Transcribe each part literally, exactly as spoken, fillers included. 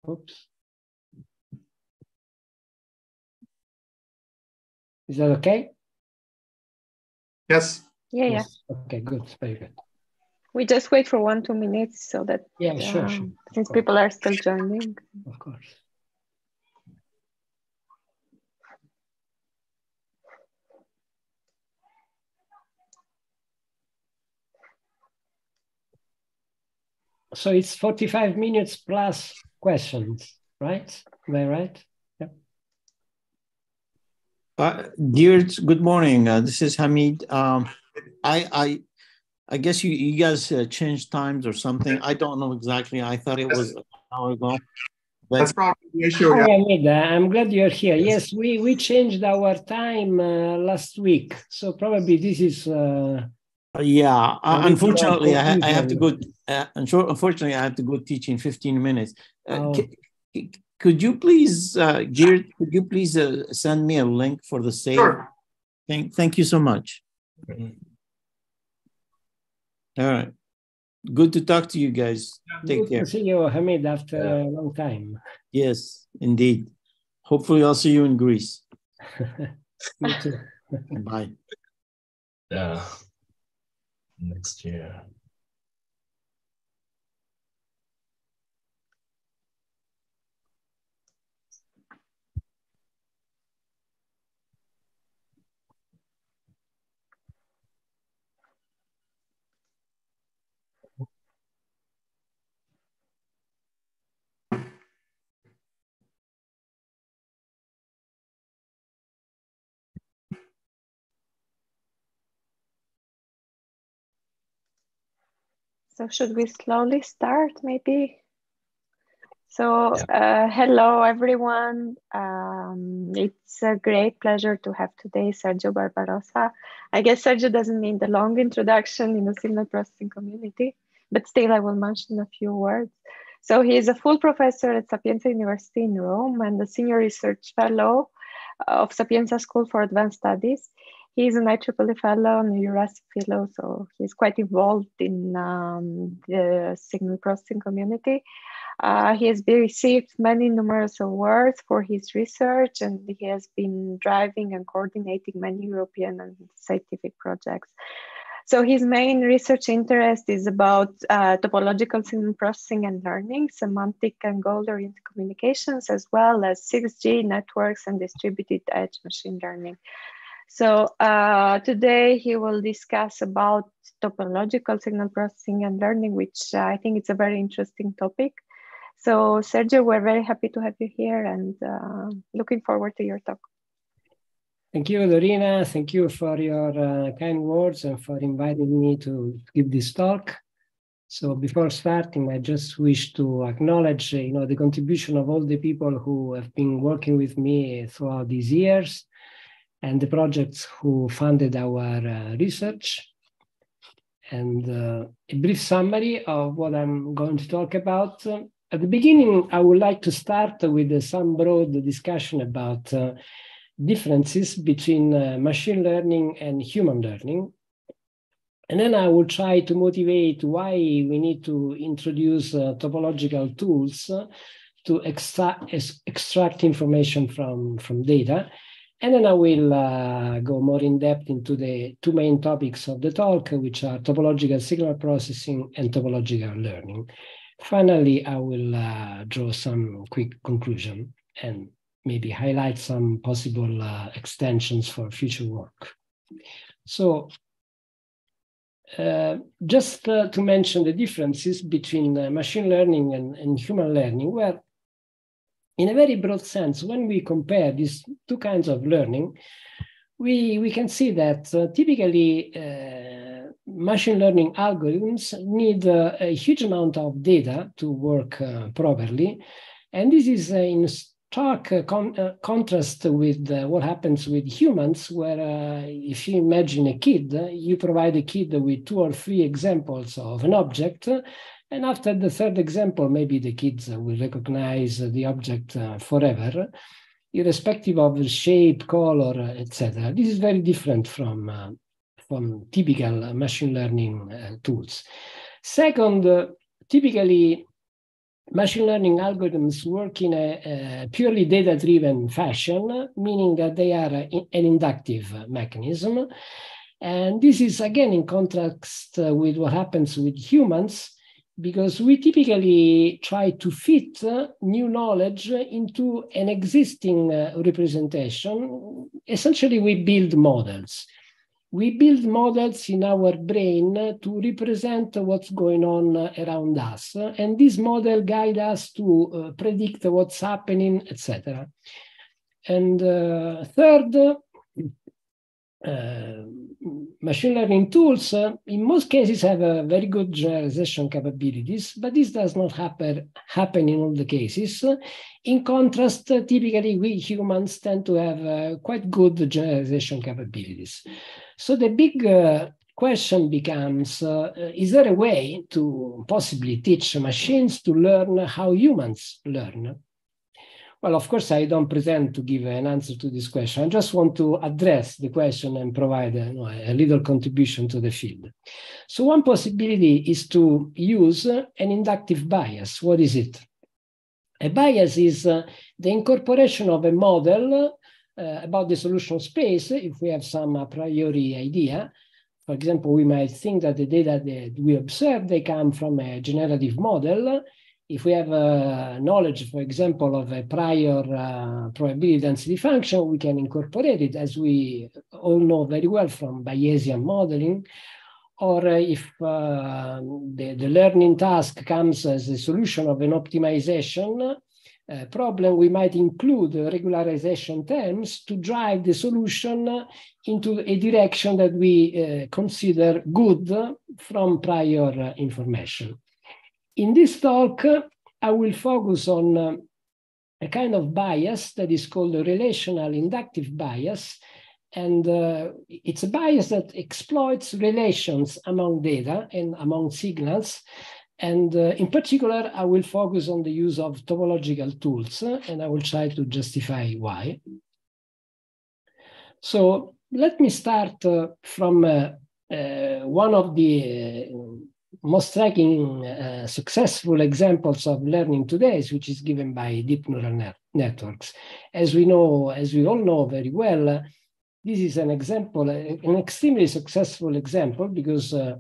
Oops. Is that okay? Yes. Yeah, yes. yeah. Okay, good. Very good. We just wait for one, two minutes so that, yeah, sure, uh, sure. since people are still joining. Of course. So it's forty-five minutes plus questions, right? Am I right? Yeah. Uh, dear, good morning. Uh, this is Hamid. Um, I, I, I guess you, you guys uh, changed times or something. I don't know exactly. I thought it was an hour ago. But That's probably the issue. Hi, Yeah. Hamid. I'm glad you're here. Yes, we, we changed our time uh, last week. So probably this is... Uh, yeah, uh, unfortunately, I, ha I have to go. Uh, unfortunately, I have to go teach in fifteen minutes. Uh, oh. Could you please, uh, Geert, could you please uh, send me a link for the save? Sure. Thank, thank you so much. All right. Good to talk to you guys. Take Good care. to see you, Hamid, after yeah. a long time. Yes, indeed. Hopefully I'll see you in Greece. Me too. Bye. Yeah. Next year. So should we slowly start maybe? So uh, hello everyone. Um, it's a great pleasure to have today Sergio Barbarossa. I guess Sergio doesn't need the long introduction in the signal processing community, but still I will mention a few words. So he is a full professor at Sapienza University in Rome and a senior research fellow of Sapienza School for Advanced Studies. He is an I triple E fellow and a Eurasic fellow, so he's quite involved in um, the signal processing community. Uh, he has received many numerous awards for his research, and he has been driving and coordinating many European and scientific projects. So his main research interest is about uh, topological signal processing and learning, semantic and goal-oriented communications, as well as six G networks and distributed edge machine learning. So uh, today he will discuss about topological signal processing and learning, which uh, I think it's a very interesting topic. So Sergio, we're very happy to have you here and uh, looking forward to your talk. Thank you, Dorina. Thank you for your uh, kind words and for inviting me to give this talk. So before starting, I just wish to acknowledge, you know, the contribution of all the people who have been working with me throughout these years and the projects who funded our uh, research. And uh, a brief summary of what I'm going to talk about. At the beginning, I would like to start with uh, some broad discussion about uh, differences between uh, machine learning and human learning. And then I will try to motivate why we need to introduce uh, topological tools uh, to extract, extract information from, from data. And then I will uh, go more in depth into the two main topics of the talk, which are topological signal processing and topological learning. Finally, I will uh, draw some quick conclusion and maybe highlight some possible uh, extensions for future work. So uh, just uh, to mention the differences between uh, machine learning and, and human learning, where in a very broad sense, when we compare these two kinds of learning, we, we can see that uh, typically uh, machine learning algorithms need uh, a huge amount of data to work uh, properly. And this is uh, in stark uh, con uh, contrast with uh, what happens with humans, where uh, if you imagine a kid, uh, you provide a kid with two or three examples of an object, uh, and after the third example, maybe the kids uh, will recognize uh, the object uh, forever, irrespective of the shape, color, uh, et cetera. This is very different from, uh, from typical uh, machine learning uh, tools. Second, uh, typically, machine learning algorithms work in a, a purely data-driven fashion, meaning that they are a, an inductive mechanism. And this is, again, in contrast uh, with what happens with humans, because we typically try to fit uh, new knowledge into an existing uh, representation. Essentially, we build models. We build models in our brain to represent what's going on around us. And this model guides us to uh, predict what's happening, et cetera. And uh, third, uh, machine learning tools, uh, in most cases, have a very good generalization capabilities, but this does not happen, happen in all the cases. In contrast, uh, typically, we humans tend to have uh, quite good generalization capabilities. So the big uh, question becomes, uh, is there a way to possibly teach machines to learn how humans learn? Well, of course, I don't pretend to give an answer to this question. I just want to address the question and provide a, you know, a little contribution to the field. So one possibility is to use an inductive bias. What is it? A bias is uh, the incorporation of a model uh, about the solution space, if we have some a priori idea. For example, we might think that the data that we observe, they come from a generative model. If we have uh, knowledge, for example, of a prior uh, probability density function, we can incorporate it, as we all know very well from Bayesian modeling. Or uh, if uh, the, the learning task comes as a solution of an optimization uh, problem, we might include regularization terms to drive the solution into a direction that we uh, consider good from prior uh, information. In this talk, I will focus on uh, a kind of bias that is called a relational inductive bias. And uh, it's a bias that exploits relations among data and among signals. And uh, in particular, I will focus on the use of topological tools, uh, and I will try to justify why. So let me start uh, from uh, uh, one of the uh, most striking uh, successful examples of learning today, which is given by deep neural net networks. As we know, as we all know very well, uh, this is an example, an extremely successful example, because uh,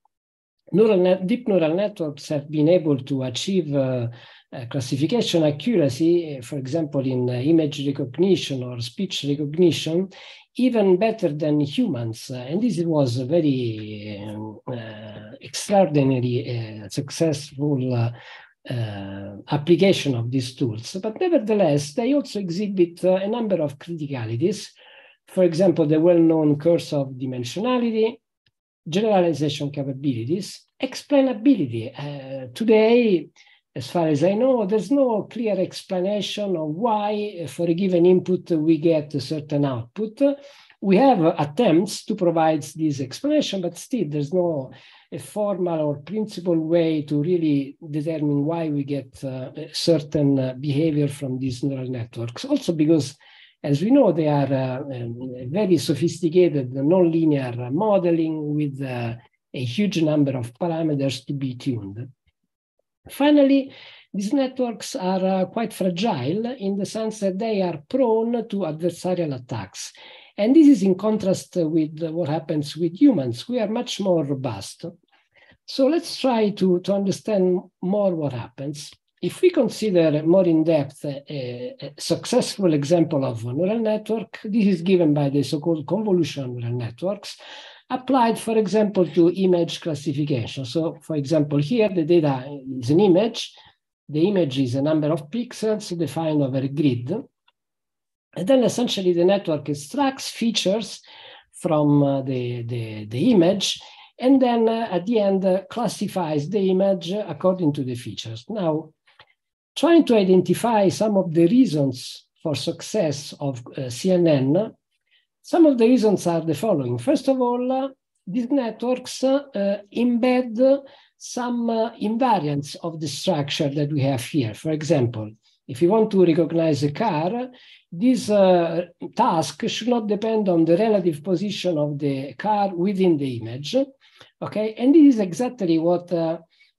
neural net, deep neural networks have been able to achieve uh, uh, classification accuracy, for example, in uh, image recognition or speech recognition, even better than humans. Uh, and this was a very uh, uh, extraordinary, uh, successful uh, uh, application of these tools. But nevertheless, they also exhibit uh, a number of criticalities. For example, the well-known curse of dimensionality, generalization capabilities, explainability. Uh, today, as far as I know, there's no clear explanation of why, for a given input, we get a certain output. We have attempts to provide this explanation, but still there's no a formal or principled way to really determine why we get uh, a certain uh, behavior from these neural networks. Also because, as we know, they are uh, um, very sophisticated nonlinear modeling with uh, a huge number of parameters to be tuned. Finally, these networks are uh, quite fragile in the sense that they are prone to adversarial attacks. And this is in contrast with what happens with humans. We are much more robust. So let's try to, to understand more what happens. If we consider more in depth a, a successful example of a neural network, this is given by the so-called convolutional neural networks, applied, for example, to image classification. So, for example, here the data is an image. The image is a number of pixels defined over a grid. And then essentially the network extracts features from uh, the, the, the image, and then uh, at the end uh, classifies the image according to the features. Now, trying to identify some of the reasons for success of uh, C N N, some of the reasons are the following. First of all, uh, these networks uh, embed some uh, invariants of the structure that we have here. For example, if you want to recognize a car, this uh, task should not depend on the relative position of the car within the image. Okay, and this is exactly what uh,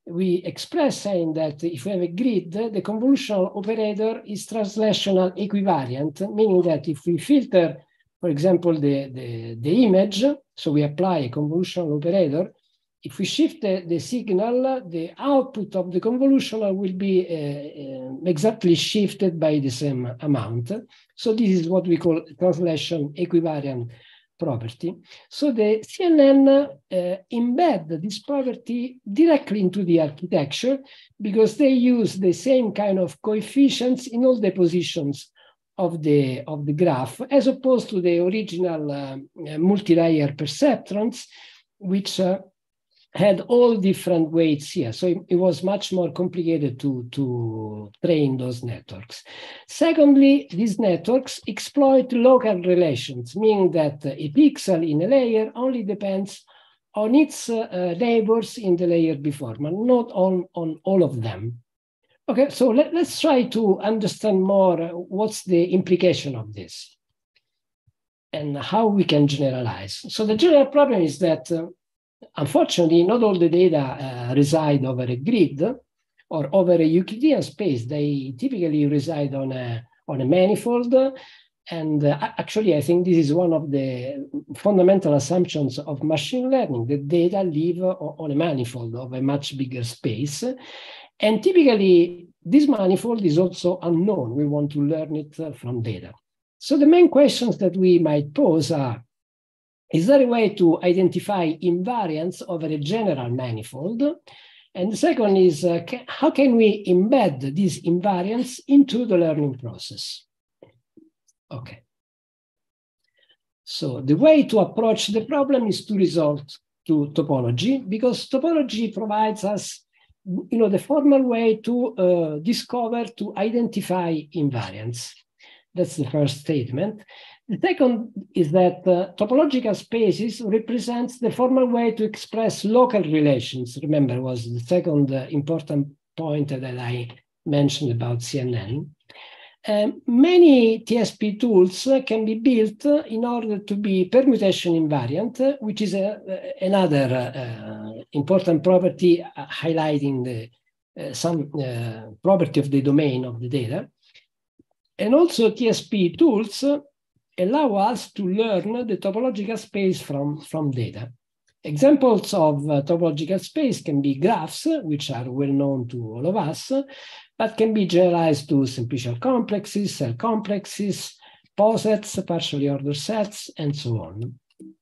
we express saying that if we have a grid, the convolutional operator is translational equivariant, meaning that if we filter, for example, the, the, the image, so we apply a convolutional operator, if we shift the, the signal, the output of the convolutional will be uh, uh, exactly shifted by the same amount. So this is what we call translation equivariant property. So the C N N uh, embed this property directly into the architecture because they use the same kind of coefficients in all the positions of the, of the graph, as opposed to the original uh, multi-layer perceptrons, which uh, had all different weights here. So it, it was much more complicated to, to train those networks. Secondly, these networks exploit local relations, meaning that a pixel in a layer only depends on its uh, neighbors in the layer before, but not on, on all of them. Okay, so let, let's try to understand more uh, what's the implication of this and how we can generalize. So the general problem is that uh, unfortunately, not all the data uh, reside over a grid or over a Euclidean space. They typically reside on a, on a manifold. And uh, actually, I think this is one of the fundamental assumptions of machine learning, that data live on a manifold of a much bigger space. And typically, this manifold is also unknown. We want to learn it from data. So the main questions that we might pose are, is there a way to identify invariants over a general manifold? And the second is, uh, ca how can we embed these invariants into the learning process? Okay. So the way to approach the problem is to resort to topology, because topology provides us, you know, the formal way to uh, discover, to identify invariants. That's the first statement. The second is that uh, topological spaces represents the formal way to express local relations. Remember, was the second uh, important point that I mentioned about C N N. Um, many T S P tools uh, can be built uh, in order to be permutation invariant, uh, which is a, uh, another uh, important property uh, highlighting the, uh, some uh, property of the domain of the data. And also T S P tools uh, allow us to learn the topological space from, from data. Examples of uh, topological space can be graphs, which are well known to all of us, but can be generalized to simplicial complexes, cell complexes, posets, partially ordered sets, and so on.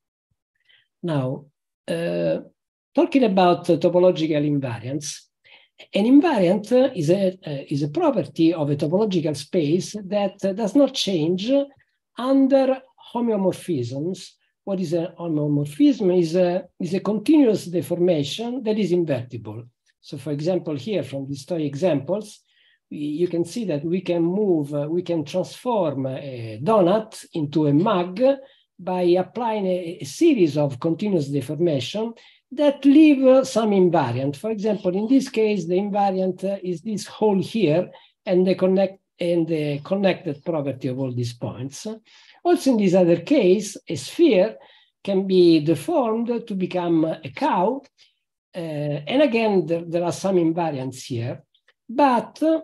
Now, uh, talking about uh, topological invariants, an invariant is a, uh, is a property of a topological space that uh, does not change under homeomorphisms. What is a homeomorphism? Is a, is a continuous deformation that is invertible. So for example, here from these three examples, we, you can see that we can move, uh, we can transform a donut into a mug by applying a, a series of continuous deformation that leave uh, some invariant. For example, in this case, the invariant uh, is this hole here and the connect and the connected property of all these points. Also, in this other case, a sphere can be deformed to become a cow. Uh, and again, there, there are some invariants here, but uh,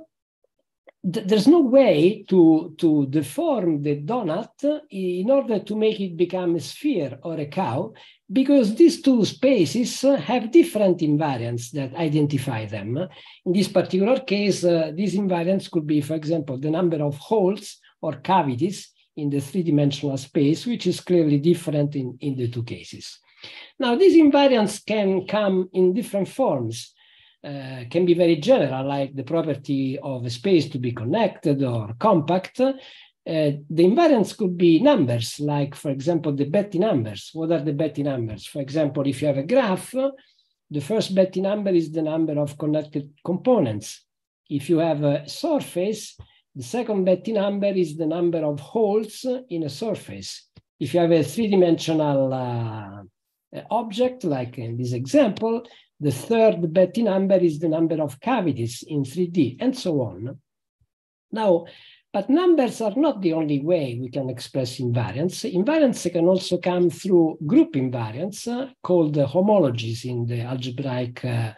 th there's no way to, to deform the donut in order to make it become a sphere or a cow, because these two spaces have different invariants that identify them. In this particular case, uh, these invariants could be, for example, the number of holes or cavities in the three-dimensional space, which is clearly different in, in the two cases. Now, these invariants can come in different forms, uh, can be very general, like the property of a space to be connected or compact. Uh, the invariants could be numbers, like, for example, the Betti numbers. What are the Betti numbers? For example, if you have a graph, the first Betti number is the number of connected components. If you have a surface, the second Betti number is the number of holes in a surface. If you have a three-dimensional uh, object, like in this example, the third Betti number is the number of cavities in three D, and so on. Now, but numbers are not the only way we can express invariants. Invariants can also come through group invariants, uh, called uh, homologies in the algebraic uh,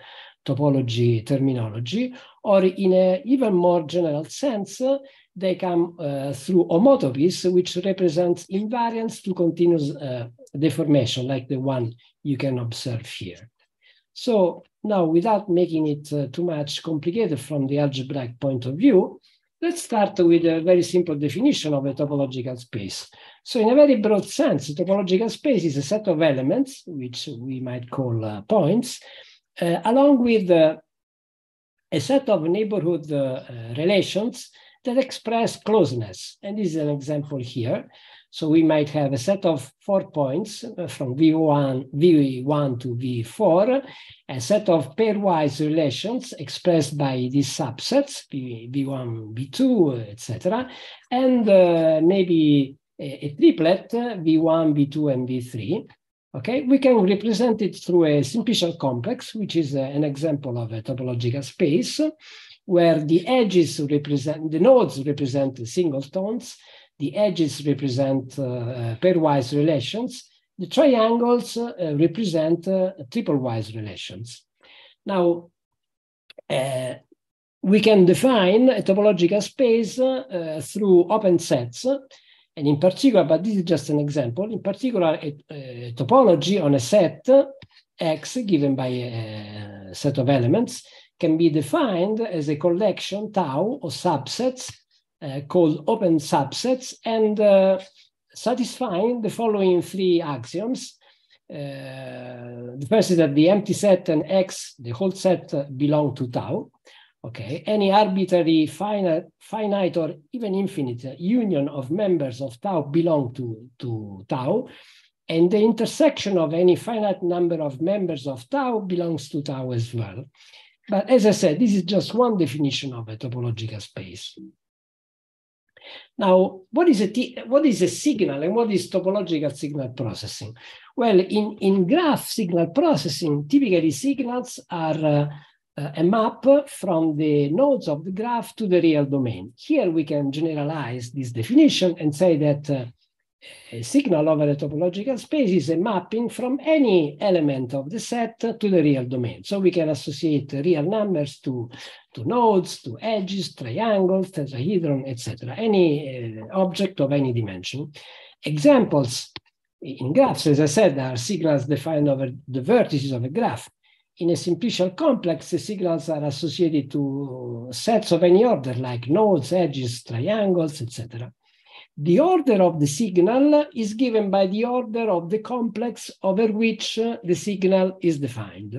topology terminology, or in an even more general sense, they come uh, through homotopies, which represents invariants to continuous uh, deformation, like the one you can observe here. So now, without making it uh, too much complicated from the algebraic point of view, let's start with a very simple definition of a topological space. So in a very broad sense, a topological space is a set of elements, which we might call uh, points, uh, along with uh, a set of neighborhood uh, uh, relations that express closeness. And this is an example here. So we might have a set of four points uh, from V one, V one to V four, a set of pairwise relations expressed by these subsets, V, V1, V two, et cetera, and uh, maybe a, a triplet, uh, V one, V two, and V three. Okay, we can represent it through a simplicial complex, which is uh, an example of a topological space, where the edges represent, the nodes represent singletons, the edges represent uh, pairwise relations, the triangles uh, represent uh, triplewise relations. Now, uh, we can define a topological space uh, through open sets, and in particular, but this is just an example, in particular, a, a topology on a set X given by a set of elements can be defined as a collection tau of subsets uh, called open subsets, and uh, satisfying the following three axioms. Uh, the first is that the empty set and X, the whole set, uh, belong to tau. Okay, any arbitrary finite, finite or even infinite union of members of tau belong to, to tau, and the intersection of any finite number of members of tau belongs to tau as well. But as I said, this is just one definition of a topological space. Now, what is a, what is a signal and what is topological signal processing? Well, in, in graph signal processing, typically signals are uh, uh, a map from the nodes of the graph to the real domain. Here we can generalize this definition and say that uh, a signal over a topological space is a mapping from any element of the set to the real domain. So we can associate real numbers to, to nodes, to edges, triangles, tetrahedron, et cetera. Any uh, object of any dimension. Examples in graphs, as I said, are signals defined over the vertices of a graph. In a simplicial complex, the signals are associated to sets of any order, like nodes, edges, triangles, et cetera. The order of the signal is given by the order of the complex over which uh, the signal is defined.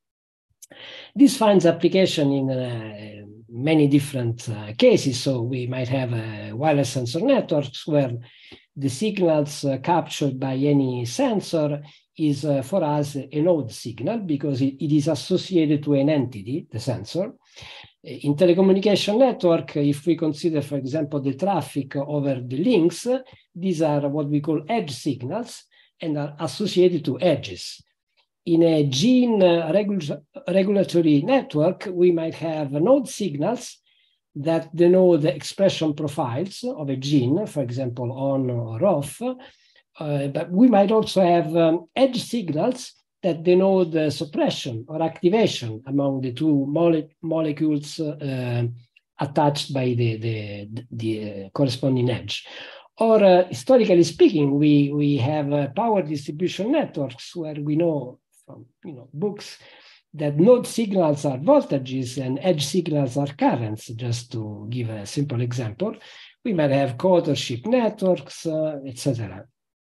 This finds application in uh, many different uh, cases. So we might have uh, wireless sensor networks where the signals uh, captured by any sensor is uh, for us a node signal because it, it is associated to an entity, the sensor. In telecommunication network, if we consider, for example, the traffic over the links, these are what we call edge signals and are associated to edges. In a gene uh, regu regulatory network, we might have node signals that denote the expression profiles of a gene, for example, on or off. Uh, but we might also have um, edge signals that denote the suppression or activation among the two mole molecules uh, attached by the, the, the uh, corresponding edge. Or uh, historically speaking, we, we have uh, power distribution networks where we know from you know, books that node signals are voltages and edge signals are currents, just to give a simple example. We might have co-authorship networks, uh, et cetera.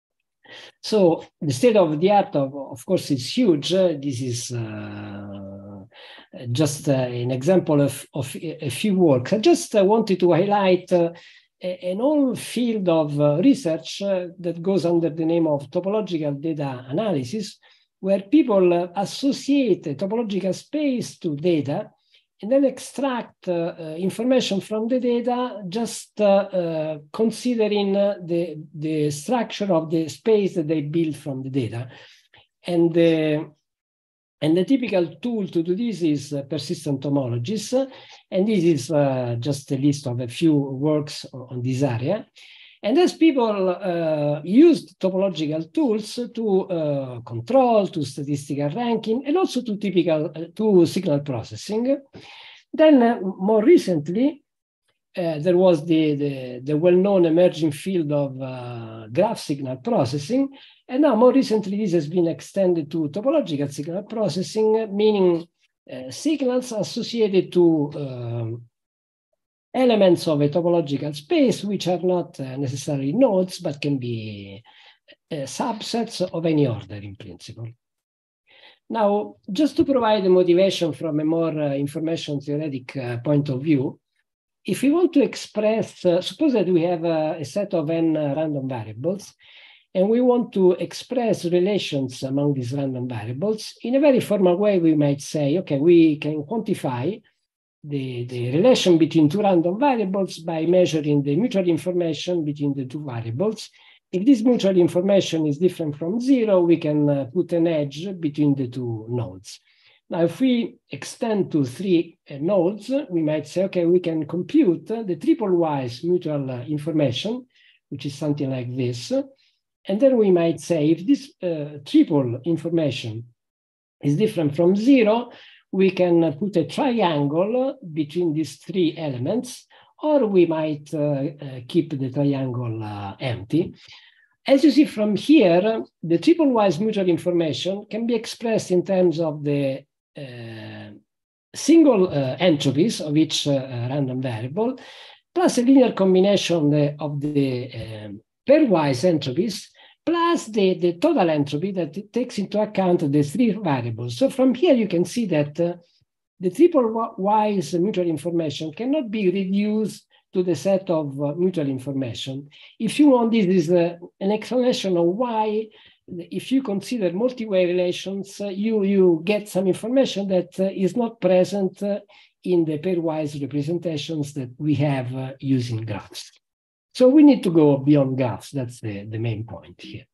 So the state of the art, of, of course, is huge. Uh, this is uh, just uh, an example of, of a few works. I just uh, wanted to highlight uh, a, an whole field of uh, research uh, that goes under the name of topological data analysis, where people uh, associate a topological space to data and then extract uh, uh, information from the data, just uh, uh, considering uh, the, the structure of the space that they build from the data. And the, and the typical tool to do this is uh, persistent homologies. And this is uh, just a list of a few works on, on this area. And as people uh, used topological tools to uh, control, to statistical ranking, and also to typical uh, to signal processing, then uh, more recently, uh, there was the, the, the well-known emerging field of uh, graph signal processing. And now more recently, this has been extended to topological signal processing, meaning uh, signals associated to um, elements of a topological space, which are not uh, necessarily nodes, but can be uh, subsets of any order in principle. Now, just to provide a motivation from a more uh, information theoretic uh, point of view, if we want to express, uh, suppose that we have uh, a set of n uh, random variables, and we want to express relations among these random variables, in a very formal way, we might say, okay, we can quantify The, the relation between two random variables by measuring the mutual information between the two variables. If this mutual information is different from zero, we can uh, put an edge between the two nodes. Now, if we extend to three uh, nodes, we might say, okay, we can compute uh, the triple-wise mutual uh, information, which is something like this. And then we might say, if this uh, triple information is different from zero, we can put a triangle between these three elements, or we might uh, uh, keep the triangle uh, empty. As you see from here, the triple-wise mutual information can be expressed in terms of the uh, single uh, entropies of each uh, random variable, plus a linear combination of the uh, pairwise entropies, plus the, the total entropy that takes into account the three variables. So from here, you can see that uh, the triple-wise mutual information cannot be reduced to the set of uh, mutual information. If you want, this is uh, an explanation of why, if you consider multi-way relations, uh, you, you get some information that uh, is not present uh, in the pairwise representations that we have uh, using graphs. So we need to go beyond graphs. That's the, the main point here.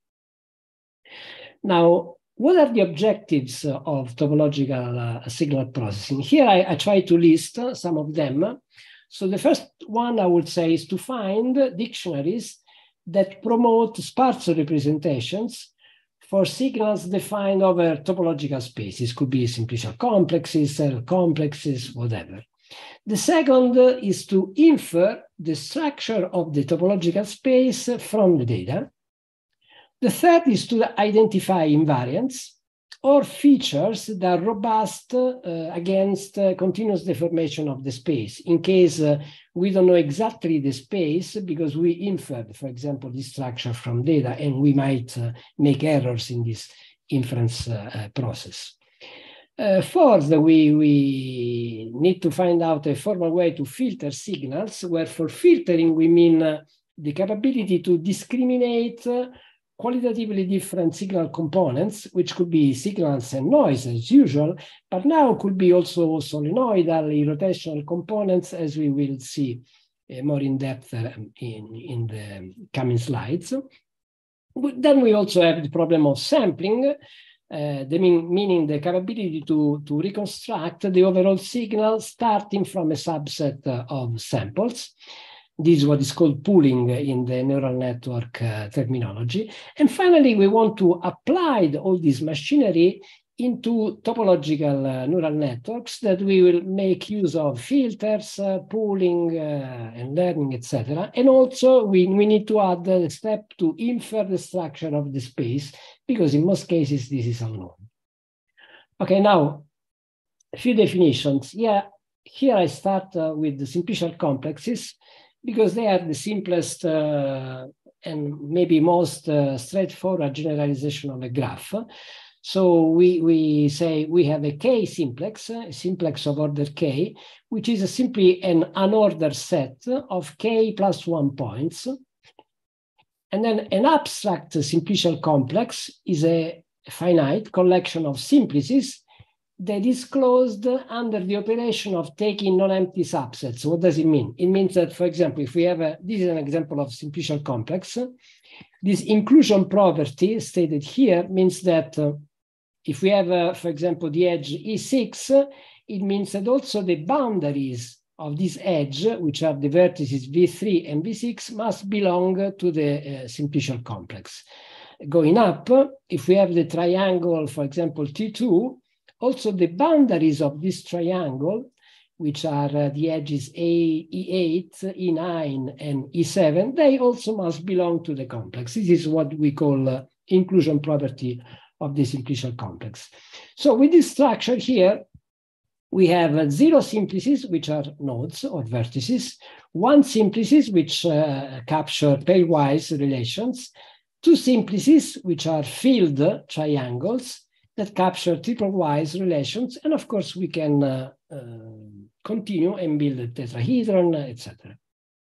Now, what are the objectives of topological uh, signal processing? Here I, I try to list uh, some of them. So the first one I would say is to find dictionaries that promote sparse representations for signals defined over topological spaces. Could be simplicial complexes, cell complexes, whatever. The second is to infer the structure of the topological space from the data. The third is to identify invariants or features that are robust uh, against uh, continuous deformation of the space, in case uh, we don't know exactly the space because we inferred, for example, this structure from data, and we might uh, make errors in this inference uh, uh, process. Uh, fourth, we, we need to find out a formal way to filter signals, where for filtering we mean uh, the capability to discriminate uh, qualitatively different signal components, which could be signals and noise as usual, but now could be also solenoidal, rotational components, as we will see uh, more in depth uh, in, in the coming slides. Then we also have the problem of sampling, Uh, the mean, meaning the capability to, to reconstruct the overall signal starting from a subset uh, of samples. This is what is called pooling in the neural network uh, terminology. And finally, we want to apply all this machinery into topological uh, neural networks that we will make use of filters, uh, pooling, uh, and learning, et cetera. And also, we, we need to add the step to infer the structure of the space, because in most cases, this is unknown. Okay, now, a few definitions. Yeah, here I start uh, with the simplicial complexes, because they are the simplest uh, and maybe most uh, straightforward generalization of a graph. So we, we say we have a K simplex, a simplex of order K, which is a simply an unordered set of K plus one points. And then an abstract simplicial complex is a finite collection of simplices that is closed under the operation of taking non-empty subsets. What does it mean? It means that, for example, if we have a, this is an example of simplicial complex, this inclusion property stated here means that uh, if we have, uh, for example, the edge E six, it means that also the boundaries of this edge, which are the vertices V three and V six, must belong to the uh, simplicial complex. Going up, if we have the triangle, for example, T two, also the boundaries of this triangle, which are uh, the edges A, E eight, E nine, and E seven, they also must belong to the complex. This is what we call uh, inclusion property of the simplicial complex. So with this structure here, we have uh, zero simplices, which are nodes or vertices, one simplices, which uh, capture pairwise relations, two simplices, which are filled triangles that capture triple-wise relations, and of course we can uh, uh, continue and build a tetrahedron, et cetera.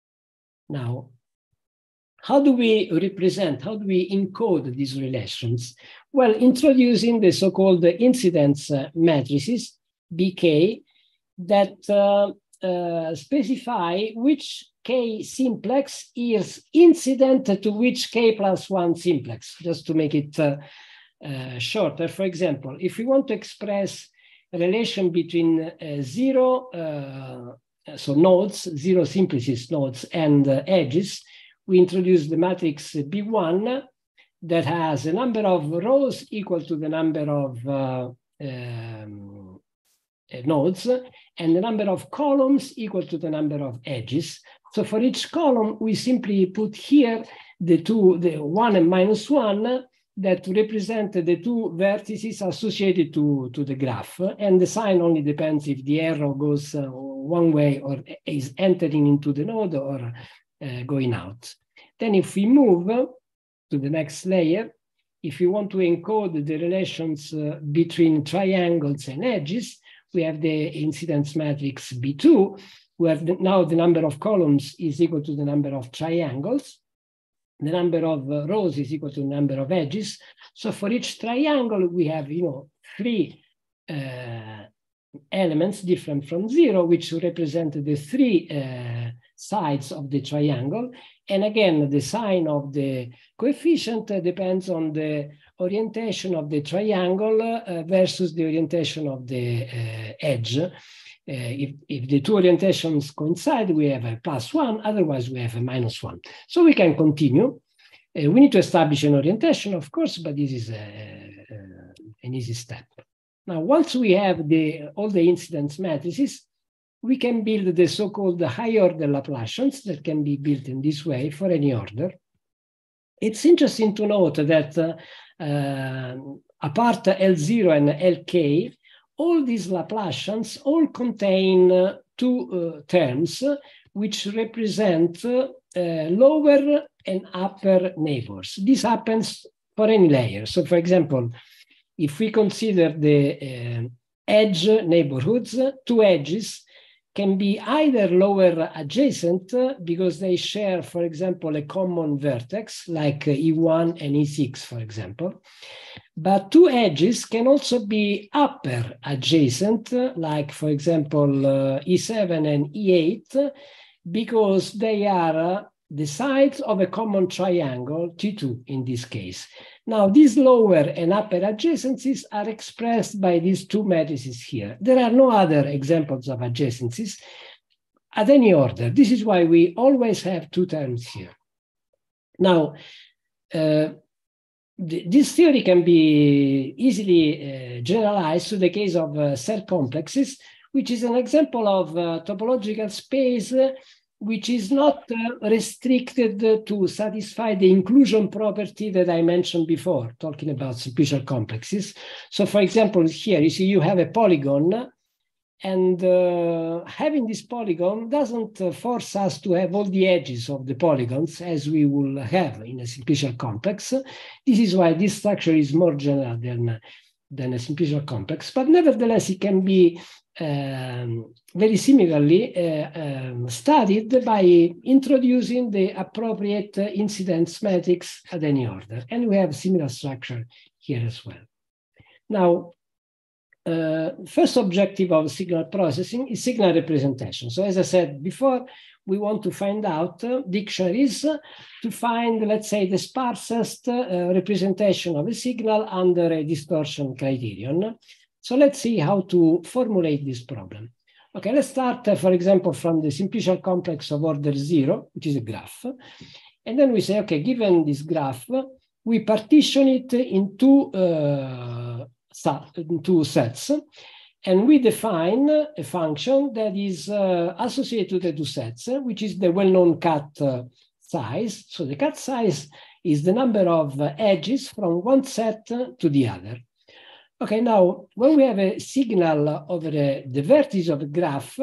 Now, how do we represent, how do we encode these relations? Well, introducing the so-called incidence uh, matrices, B K, that uh, uh, specify which K simplex is incident to which K plus one simplex, just to make it uh, uh, shorter. For example, if we want to express a relation between uh, zero, uh, so nodes, zero simplices nodes and uh, edges, we introduce the matrix B one that has a number of rows equal to the number of uh, um, nodes and the number of columns equal to the number of edges. So for each column, we simply put here the two, the one and minus one that represent the two vertices associated to, to the graph. And the sign only depends if the arrow goes uh, one way or is entering into the node or uh, going out. Then if we move to the next layer, if we want to encode the relations uh, between triangles and edges, we have the incidence matrix B two, where the, now the number of columns is equal to the number of triangles. The number of uh, rows is equal to the number of edges. So for each triangle, we have, you know, three uh, elements different from zero, which represent the three uh, sides of the triangle. And again, the sign of the coefficient uh, depends on the orientation of the triangle uh, versus the orientation of the uh, edge. Uh, if, if the two orientations coincide, we have a plus one, otherwise we have a minus one. So we can continue. Uh, we need to establish an orientation, of course, but this is a, a, an easy step. Now, once we have the, all the incidence matrices, we can build the so-called high-order Laplacians that can be built in this way for any order. It's interesting to note that uh, uh, apart L zero and L K, all these Laplacians all contain uh, two uh, terms uh, which represent uh, uh, lower and upper neighbors. This happens for any layer. So for example, if we consider the uh, edge neighborhoods, two edges can be either lower adjacent uh, because they share, for example, a common vertex like uh, E one and E six, for example. But two edges can also be upper adjacent, uh, like, for example, uh, E seven and E eight, uh, because they are uh, the sides of a common triangle, T two in this case. Now, these lower and upper adjacencies are expressed by these two matrices here. There are no other examples of adjacencies at any order. This is why we always have two terms here. Now, uh, th this theory can be easily uh, generalized to the case of uh, cell complexes, which is an example of uh, topological space uh, which is not uh, restricted to satisfy the inclusion property that I mentioned before, talking about simplicial complexes. So for example, here you see you have a polygon, and uh, having this polygon doesn't uh, force us to have all the edges of the polygons as we will have in a simplicial complex. This is why this structure is more general than, than a simplicial complex, but nevertheless it can be Um, very similarly uh, um, studied by introducing the appropriate uh, incidence matrix at any order. And we have similar structure here as well. Now, uh, first objective of signal processing is signal representation. So as I said before, we want to find out uh, dictionaries uh, to find, let's say, the sparsest uh, representation of a signal under a distortion criterion. So let's see how to formulate this problem. Okay, let's start, uh, for example, from the simplicial complex of order zero, which is a graph. And then we say, okay, given this graph, we partition it into uh, two sets. And we define a function that is uh, associated to the two sets, which is the well-known cut uh, size. So the cut size is the number of uh, edges from one set to the other. Okay, now, when we have a signal over the, the vertices of a graph,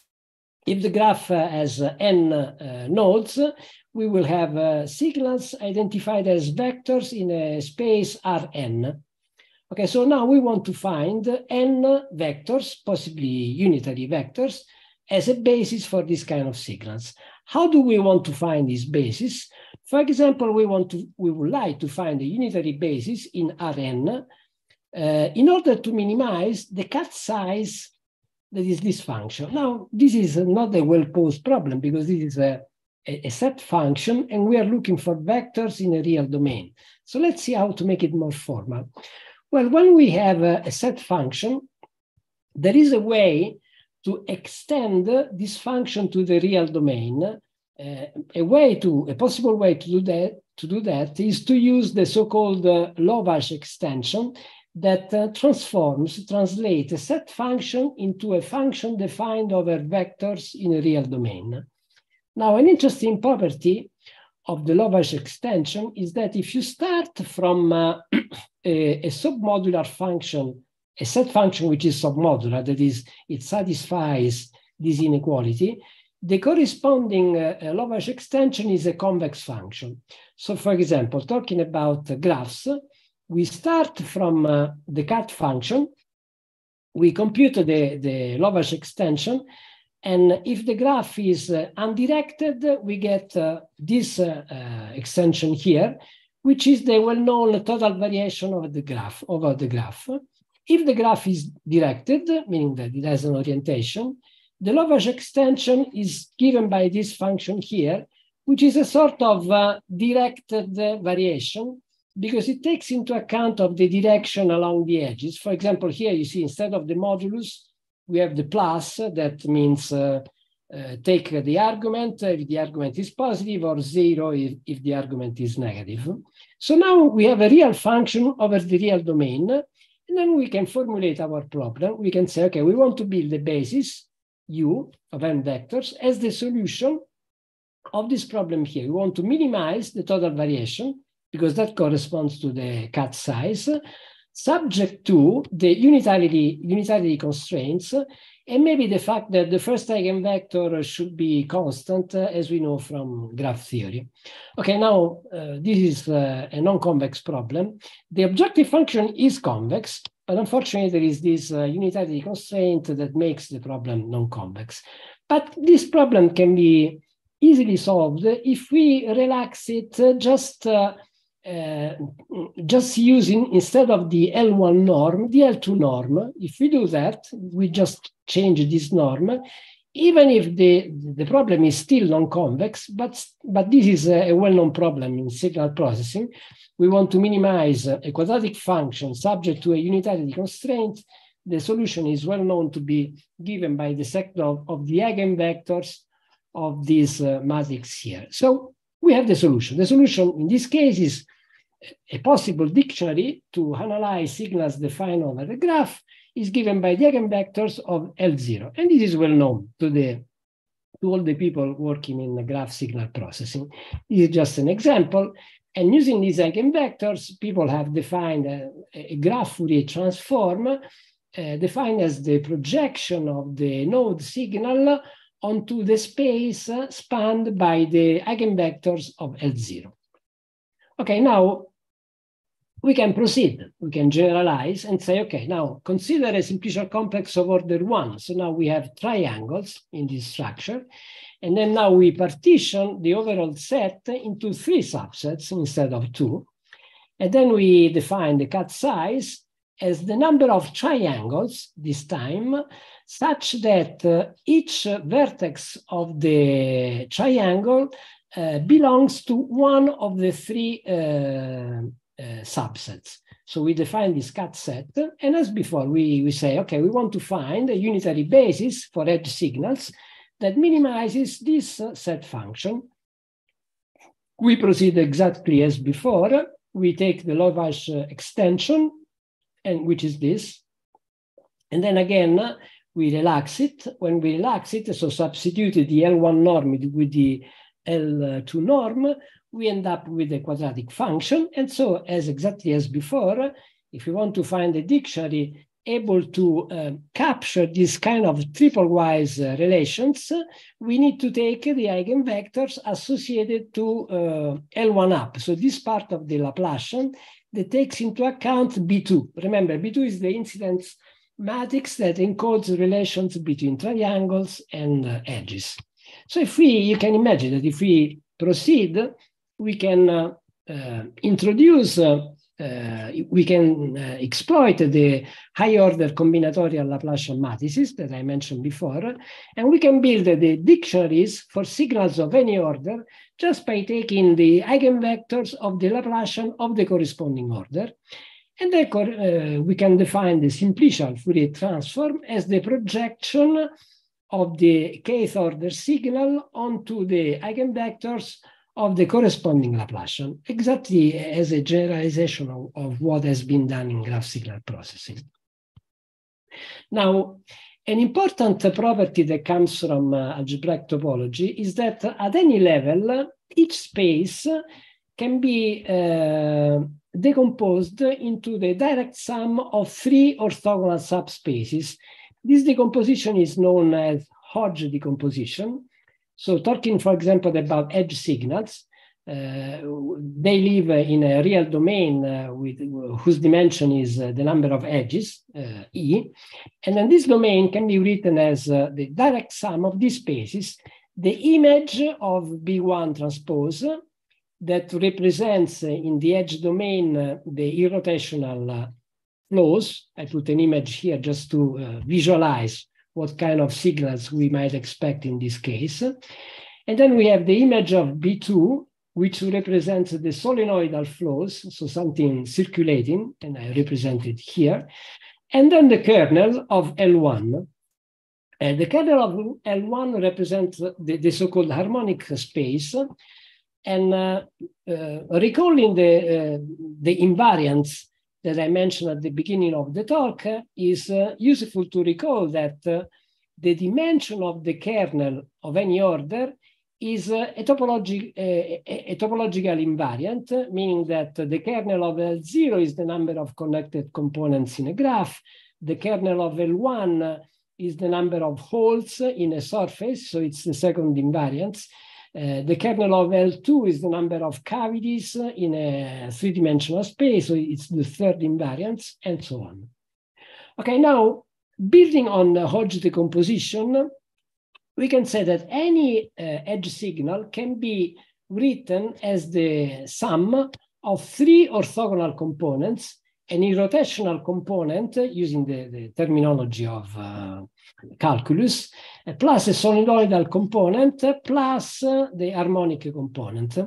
if the graph uh, has uh, n uh, nodes, we will have uh, signals identified as vectors in a space Rn. Okay, so now we want to find n vectors, possibly unitary vectors, as a basis for this kind of signals. How do we want to find this basis? For example, we want to, we would like to find a unitary basis in Rn uh, in order to minimize the cut size that is this function. Now, this is not a well-posed problem because this is a, a set function and we are looking for vectors in a real domain. So let's see how to make it more formal. Well, when we have a, a set function, there is a way to extend this function to the real domain. Uh, a way to, a possible way to do that, to do that is to use the so-called uh, Lovász extension that uh, transforms, translates a set function into a function defined over vectors in a real domain. Now, an interesting property of the Lovász extension is that if you start from uh, a, a submodular function, a set function which is submodular, that is, it satisfies this inequality, the corresponding uh, Lovász extension is a convex function. So, for example, talking about uh, graphs, we start from uh, the cut function, we compute the, the Lovász extension, and if the graph is uh, undirected, we get uh, this uh, uh, extension here, which is the well-known total variation of the graph, over the graph. If the graph is directed, meaning that it has an orientation, the Lovász extension is given by this function here, which is a sort of uh, directed uh, variation, because it takes into account of the direction along the edges. For example, here you see instead of the modulus, we have the plus, that means uh, uh, take the argument if the argument is positive, or zero if, if the argument is negative. So now we have a real function over the real domain, and then we can formulate our problem. We can say, okay, we want to build the basis, U of n vectors, as the solution of this problem here. We want to minimize the total variation, because that corresponds to the cut size, subject to the unitarity, unitarity constraints, and maybe the fact that the first eigenvector should be constant, uh, as we know from graph theory. Okay, now uh, this is uh, a non-convex problem. The objective function is convex, but unfortunately there is this uh, unitarity constraint that makes the problem non-convex. But this problem can be easily solved if we relax it uh, just uh, Uh, just using, instead of the L one norm, the L two norm. If we do that, we just change this norm, even if the, the problem is still non-convex, but, but this is a, a well-known problem in signal processing. We want to minimize a quadratic function subject to a unitarity constraint. The solution is well known to be given by the set of, of the eigenvectors of this uh, matrix here. So we have the solution. The solution in this case is a possible dictionary to analyze signals defined over the graph is given by the eigenvectors of L zero. And this is well known to, the, to all the people working in the graph signal processing. This is just an example. And using these eigenvectors, people have defined a, a graph Fourier transform uh, defined as the projection of the node signal onto the space uh, spanned by the eigenvectors of L zero. Okay, now we can proceed. We can generalize and say, okay, now consider a simplicial complex of order one. So now we have triangles in this structure. And then now we partition the overall set into three subsets instead of two. And then we define the cut size as the number of triangles this time, such that uh, each vertex of the triangle uh, belongs to one of the three uh, uh, subsets. So we define this cut set, and as before, we, we say, okay, we want to find a unitary basis for edge signals that minimizes this uh, set function. We proceed exactly as before. We take the Lovász uh, extension, and which is this. And then again, uh, we relax it. When we relax it, so substitute the L one norm with the L two norm, we end up with a quadratic function. And so, as exactly as before, if we want to find a dictionary able to uh, capture this kind of triple-wise uh, relations, we need to take the eigenvectors associated to uh, L one up. So this part of the Laplacian that takes into account B two. Remember, B two is the incidence matrix that encodes relations between triangles and uh, edges. So if we, you can imagine that if we proceed, we can uh, uh, introduce uh, Uh, we can uh, exploit the high order combinatorial Laplacian matrices that I mentioned before, and we can build uh, the dictionaries for signals of any order just by taking the eigenvectors of the Laplacian of the corresponding order. And then uh, we can define the simplicial Fourier transform as the projection of the kth order signal onto the eigenvectors of the corresponding Laplacian, exactly as a generalization of, of what has been done in graph signal processing. Now, an important property that comes from uh, algebraic topology is that at any level, each space can be uh, decomposed into the direct sum of three orthogonal subspaces. This decomposition is known as Hodge decomposition. So talking, for example, about edge signals, uh, they live in a real domain uh, with, whose dimension is uh, the number of edges, uh, E. And then this domain can be written as uh, the direct sum of these spaces, the image of B one transpose that represents uh, in the edge domain uh, the irrotational uh, flows. I put an image here just to uh, visualize what kind of signals we might expect in this case. And then we have the image of B two, which represents the solenoidal flows, so something circulating, and I represent it here. And then the kernel of L one. And the kernel of L one represents the, the so-called harmonic space. And uh, uh, recalling the, uh, the invariants that I mentioned at the beginning of the talk, uh, is uh, useful to recall that uh, the dimension of the kernel of any order is uh, a, topologi a, a topological invariant, meaning that the kernel of L zero is the number of connected components in a graph. The kernel of L one is the number of holes in a surface, so it's the second invariant. Uh, the kernel of L two is the number of cavities in a three-dimensional space, so it's the third invariant, and so on. Okay, now, building on uh, Hodge decomposition, we can say that any uh, edge signal can be written as the sum of three orthogonal components, an irrotational component, uh, using the, the terminology of uh, calculus, uh, plus a solenoidal component, uh, plus uh, the harmonic component.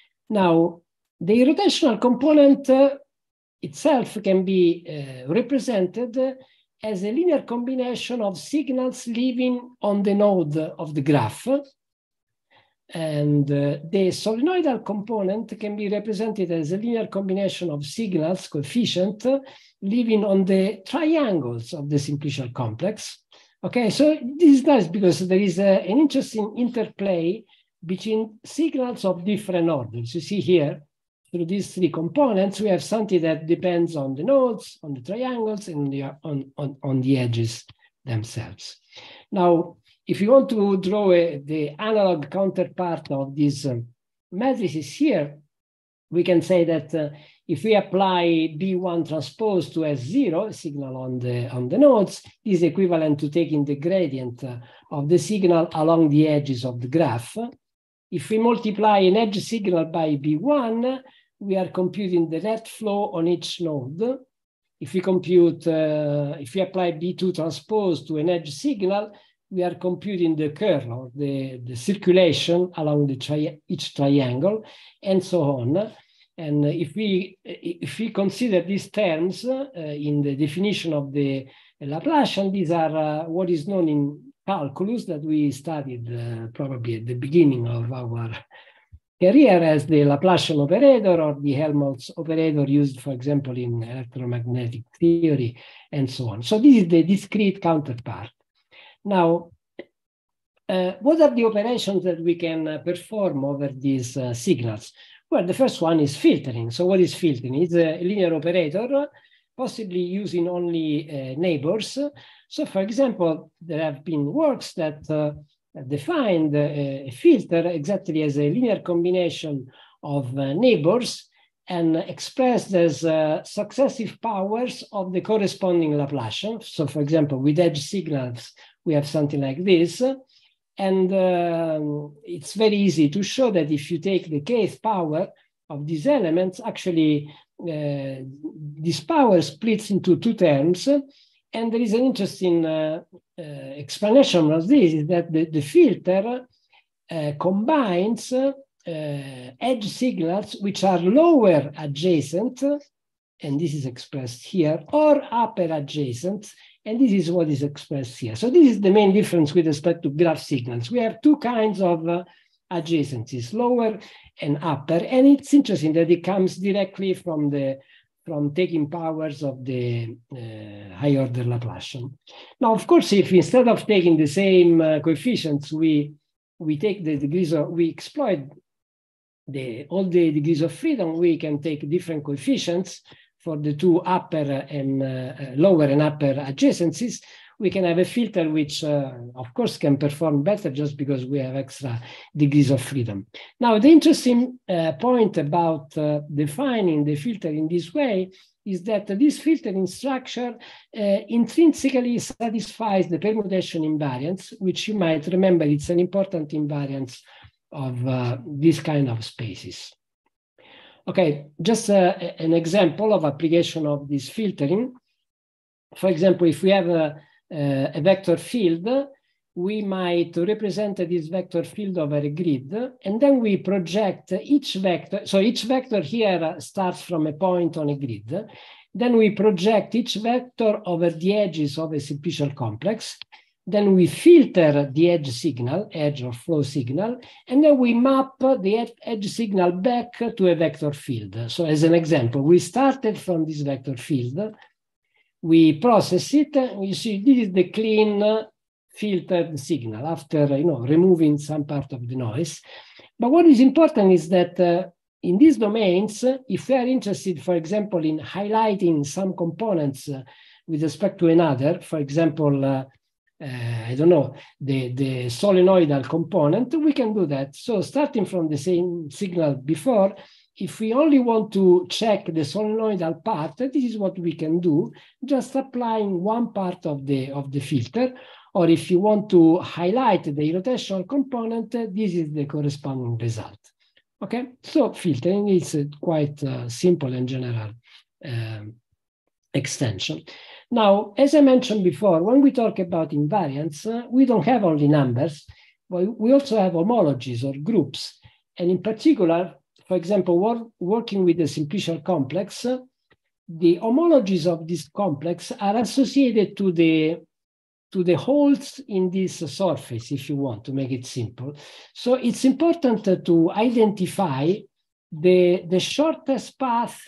Now, the irrotational component uh, itself can be uh, represented uh, as a linear combination of signals living on the node of the graph. And uh, the solenoidal component can be represented as a linear combination of signals, coefficient, uh, living on the triangles of the simplicial complex. Okay, so this is nice because there is a, an interesting interplay between signals of different orders. You see here, through these three components, we have something that depends on the nodes, on the triangles, and the, on, on, on the edges themselves. Now, if you want to draw a, the analog counterpart of these um, matrices here, we can say that uh, if we apply B one transpose to S zero, a signal on the, on the nodes, this is equivalent to taking the gradient uh, of the signal along the edges of the graph. If we multiply an edge signal by B one, we are computing the net flow on each node. If we compute, uh, if we apply B two transpose to an edge signal, we are computing the curl, or the, the circulation along the tri each triangle, and so on. And if we, if we consider these terms uh, in the definition of the Laplacian, these are uh, what is known in calculus that we studied uh, probably at the beginning of our career as the Laplacian operator or the Helmholtz operator used, for example, in electromagnetic theory and so on. So this is the discrete counterpart. Now, uh, what are the operations that we can uh, perform over these uh, signals? Well, the first one is filtering. So what is filtering? It's a linear operator, possibly using only uh, neighbors. So for example, there have been works that uh, defined a filter exactly as a linear combination of uh, neighbors and expressed as uh, successive powers of the corresponding Laplacian. So for example, with edge signals, we have something like this. And um, it's very easy to show that if you take the kth power of these elements, actually uh, this power splits into two terms. And there is an interesting uh, uh, explanation of this, is that the, the filter uh, combines uh, edge signals which are lower adjacent, and this is expressed here, or upper adjacent, and this is what is expressed here. So this is the main difference with respect to graph signals. We have two kinds of uh, adjacencies, lower and upper, and it's interesting that it comes directly from the from taking powers of the uh, high order Laplacian. Now, of course, if instead of taking the same uh, coefficients, we we take the degrees of, we exploit the all the degrees of freedom, we can take different coefficients for the two upper and uh, lower and upper adjacencies. We can have a filter which, uh, of course, can perform better just because we have extra degrees of freedom. Now, the interesting uh, point about uh, defining the filter in this way is that this filtering structure uh, intrinsically satisfies the permutation invariance, which you might remember it's an important invariance of uh, this kind of spaces. Okay, just uh, an example of application of this filtering. For example, if we have a Uh, a vector field, we might represent this vector field over a grid, and then we project each vector. So each vector here starts from a point on a grid. Then we project each vector over the edges of a simplicial complex. Then we filter the edge signal, edge or flow signal, and then we map the edge signal back to a vector field. So as an example, we started from this vector field. We process it, you see this is the clean uh, filtered signal after you know, removing some part of the noise. But what is important is that uh, in these domains, uh, if we are interested, for example, in highlighting some components uh, with respect to another, for example, uh, uh, I don't know, the, the solenoidal component, we can do that. So starting from the same signal before, if we only want to check the solenoidal part, this is what we can do, just applying one part of the, of the filter. Or if you want to highlight the rotational component, this is the corresponding result. Okay, so filtering is a quite uh, simple and general um, extension. Now, as I mentioned before, when we talk about invariants, uh, we don't have only numbers, but we also have homologies or groups. And in particular, for example, work, working with the simplicial complex, uh, the homologies of this complex are associated to the to the holes in this surface, if you want to make it simple. So it's important uh, to identify the, the shortest path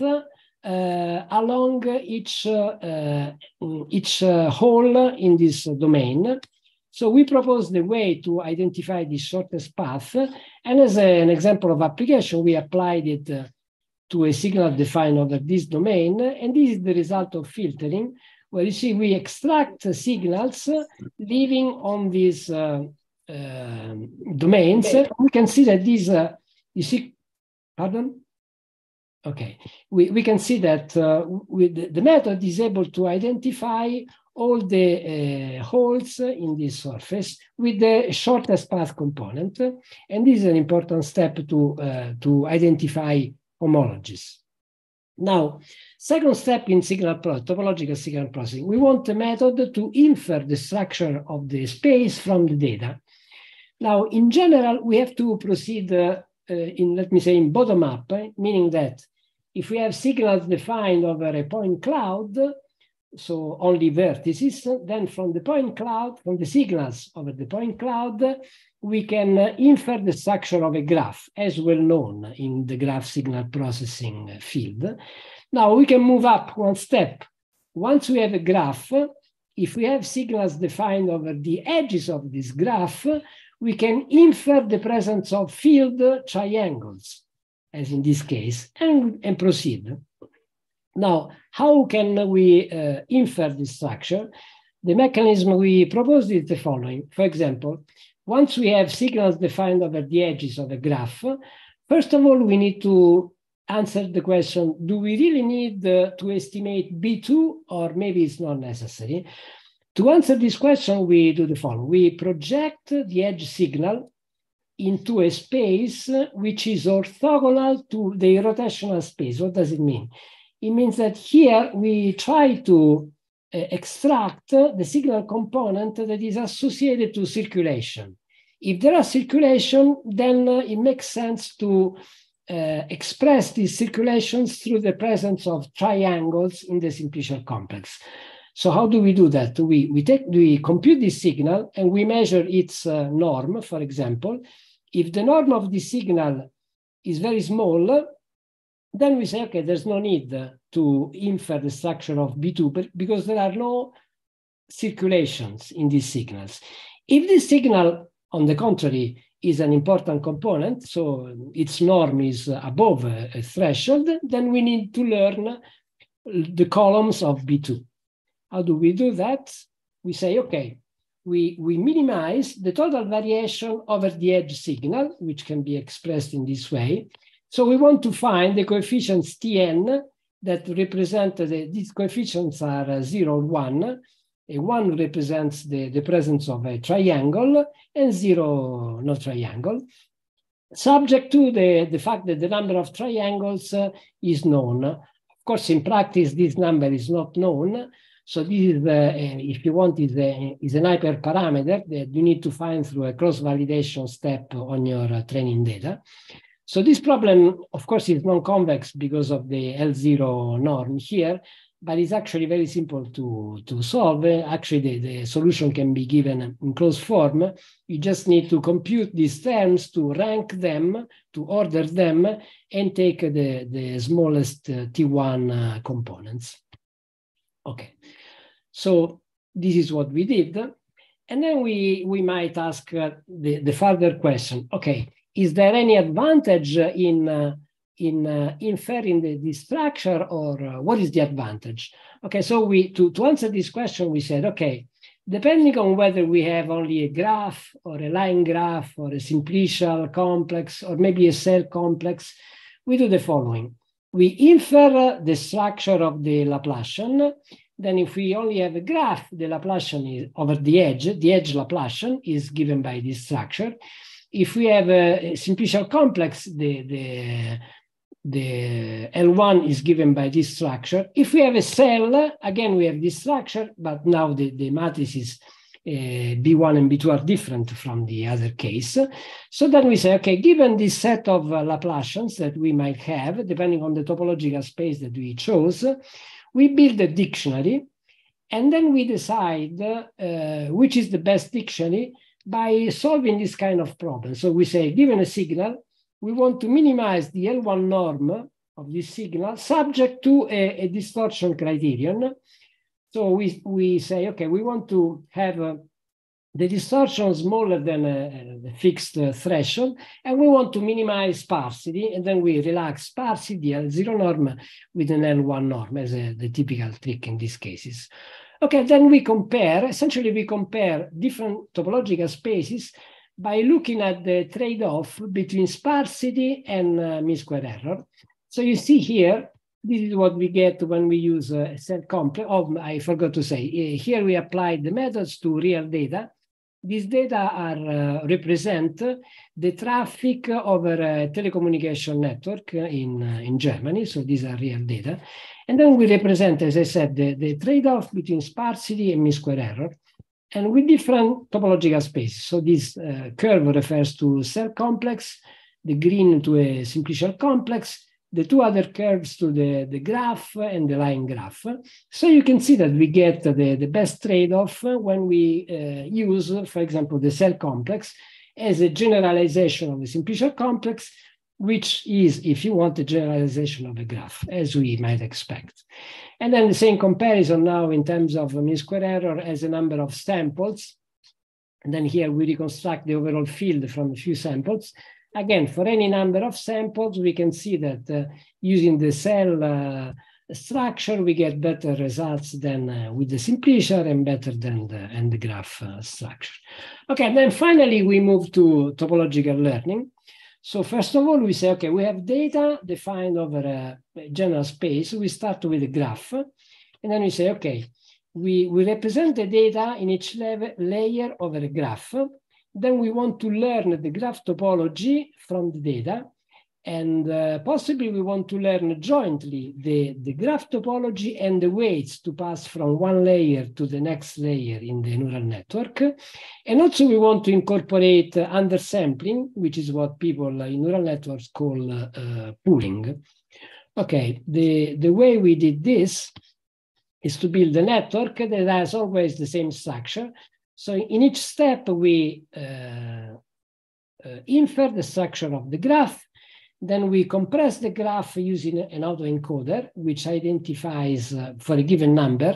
uh, along each, uh, uh, each uh, hole in this domain. So we propose the way to identify the shortest path. And as a, an example of application, we applied it uh, to a signal defined over this domain. And this is the result of filtering, where you see we extract uh, signals uh, living on these uh, uh, domains. Okay. We can see that these, uh, you see, pardon? Okay, we, we can see that uh, with the method is able to identify all the uh, holes in this surface with the shortest path component. And this is an important step to, uh, to identify homologies. Now, second step in signal processing, topological signal processing, we want a method to infer the structure of the space from the data. Now, in general, we have to proceed uh, uh, in, let me say, in bottom up, eh? Meaning that if we have signals defined over a point cloud, so only vertices, then from the point cloud, from the signals over the point cloud, we can infer the structure of a graph, as well known in the graph signal processing field. Now we can move up one step. Once we have a graph, if we have signals defined over the edges of this graph, we can infer the presence of field triangles, as in this case, and, and proceed. Now, how can we uh, infer this structure? The mechanism we proposed is the following. For example, once we have signals defined over the edges of a graph, first of all, we need to answer the question, do we really need uh, to estimate B two, or maybe it's not necessary? To answer this question, we do the following. We project the edge signal into a space which is orthogonal to the rotational space. What does it mean? It means that here we try to uh, extract the signal component that is associated to circulation. If there are circulation, then uh, it makes sense to uh, express these circulations through the presence of triangles in the simplicial complex. So how do we do that? We, we, take, we compute this signal and we measure its uh, norm, for example. If the norm of the signal is very small, then we say, okay, there's no need to infer the structure of B two because there are no circulations in these signals. If this signal, on the contrary, is an important component, so its norm is above a, a threshold, then we need to learn the columns of B two. How do we do that? We say, okay, we, we minimize the total variation over the edge signal, which can be expressed in this way. So we want to find the coefficients Tn that represent, the, these coefficients are uh, zero, one. A one represents the, the presence of a triangle and zero, no triangle, subject to the, the fact that the number of triangles uh, is known. Of course, in practice, this number is not known. So this is, uh, if you want, is, a, is an hyperparameter that you need to find through a cross-validation step on your uh, training data. So this problem, of course, is non-convex because of the L zero norm here, but it's actually very simple to, to solve. Actually, the, the solution can be given in closed form. You just need to compute these terms, to rank them, to order them, and take the, the smallest uh, T one uh, components. Okay, so this is what we did. And then we, we might ask uh, the, the further question, okay, is there any advantage in, uh, in uh, inferring the, the structure, or uh, what is the advantage? Okay, so we to, to answer this question, we said, okay, depending on whether we have only a graph or a line graph or a simplicial complex or maybe a cell complex, we do the following. We infer the structure of the Laplacian. Then if we only have a graph, the Laplacian is over the edge, the edge Laplacian is given by this structure. If we have a simplicial complex, the, the, the L one is given by this structure. If we have a cell, again, we have this structure, but now the, the matrices uh, B one and B two are different from the other case. So then we say, okay, given this set of uh, Laplacians that we might have, depending on the topological space that we chose, we build a dictionary, and then we decide uh, which is the best dictionary by solving this kind of problem. So we say, given a signal, we want to minimize the L one norm of this signal subject to a, a distortion criterion. So we, we say, okay, we want to have uh, the distortion smaller than a, a fixed uh, threshold, and we want to minimize sparsity, and then we relax sparsity, the L zero norm, with an L one norm as a, the typical trick in these cases. Okay, then we compare, essentially we compare different topological spaces by looking at the trade-off between sparsity and uh, mean square error. So you see here, this is what we get when we use a cell complex. Oh, I forgot to say, here we applied the methods to real data. These data are uh, represent the traffic over a telecommunication network in, uh, in Germany. So these are real data. And then we represent, as I said, the, the trade-off between sparsity and mean square error, and with different topological spaces. So this uh, curve refers to cell complex, the green to a simplicial complex, the two other curves to the, the graph and the line graph. So you can see that we get the, the best trade-off when we uh, use, for example, the cell complex as a generalization of the simplicial complex, which is, if you want, a generalization of a graph, as we might expect. And then the same comparison now in terms of mean square error as a number of samples. And then here we reconstruct the overall field from a few samples. Again, for any number of samples, we can see that uh, using the cell uh, structure, we get better results than uh, with the simplicial and better than the, and the graph uh, structure. Okay, and then finally, we move to topological learning. So first of all, we say, okay, we have data defined over a general space. We start with a graph, and then we say, okay, we, we represent the data in each level, layer over a graph. Then we want to learn the graph topology from the data, and uh, possibly we want to learn jointly the, the graph topology and the weights to pass from one layer to the next layer in the neural network. And also we want to incorporate uh, undersampling, which is what people in neural networks call uh, uh, pooling. Okay, the, the way we did this is to build a network that has always the same structure. So in each step, we uh, uh, infer the structure of the graph. Then we compress the graph using an autoencoder, which identifies, uh, for a given number,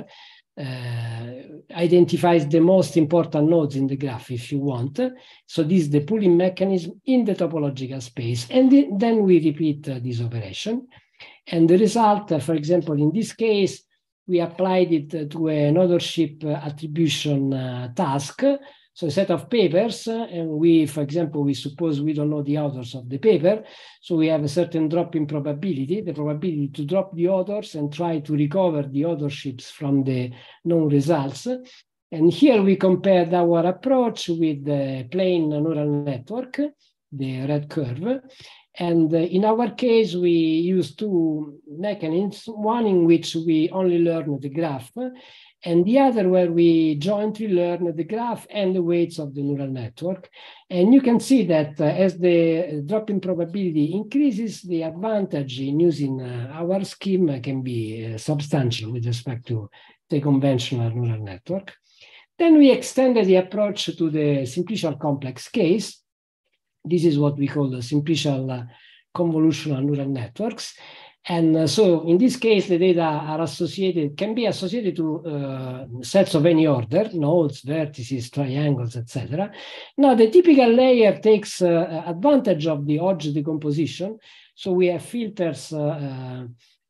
uh, identifies the most important nodes in the graph, if you want. So this is the pooling mechanism in the topological space. And th then we repeat uh, this operation. And the result, uh, for example, in this case, we applied it to an authorship attribution uh, task. So a set of papers, uh, and we, for example, we suppose we don't know the authors of the paper. So we have a certain drop in probability, the probability to drop the authors and try to recover the authorships from the known results. And here we compared our approach with the plain neural network, the red curve. And uh, in our case, we use two mechanisms, one in which we only learn the graph, and the other where we jointly learn the graph and the weights of the neural network. And you can see that uh, as the drop in probability increases, the advantage in using uh, our scheme can be uh, substantial with respect to the conventional neural network. Then we extended the approach to the simplicial complex case. This is what we call the simplicial uh, convolutional neural networks. And uh, so in this case, the data are associated, can be associated to uh, sets of any order, nodes, vertices, triangles, et cetera. Now, the typical layer takes uh, advantage of the Hodge decomposition. So we have filters uh,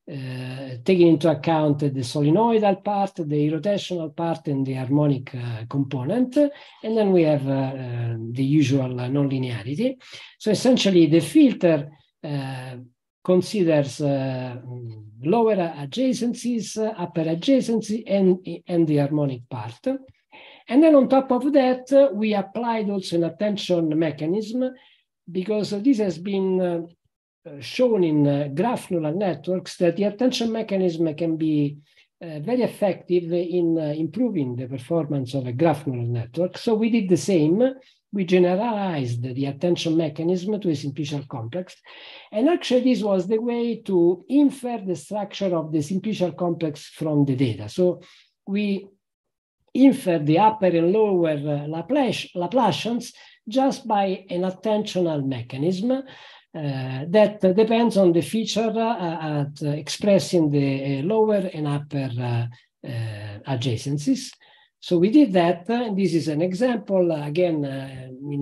uh, taking into account the solenoidal part, the irrotational part, and the harmonic uh, component. And then we have uh, uh, the usual uh, nonlinearity. So essentially, the filter uh, considers uh, lower adjacencies, uh, upper adjacency, and, and the harmonic part. And then on top of that, uh, we applied also an attention mechanism, because uh, this has been uh, shown in uh, graph neural networks that the attention mechanism can be uh, very effective in uh, improving the performance of a graph neural network. So we did the same. We generalized the attention mechanism to a simplicial complex. And actually, this was the way to infer the structure of the simplicial complex from the data. So we infer the upper and lower uh, Laplace, Laplacians just by an attentional mechanism. Uh, that uh, depends on the feature uh, at uh, expressing the uh, lower and upper uh, uh, adjacencies. So we did that, uh, and this is an example, uh, again, uh, in,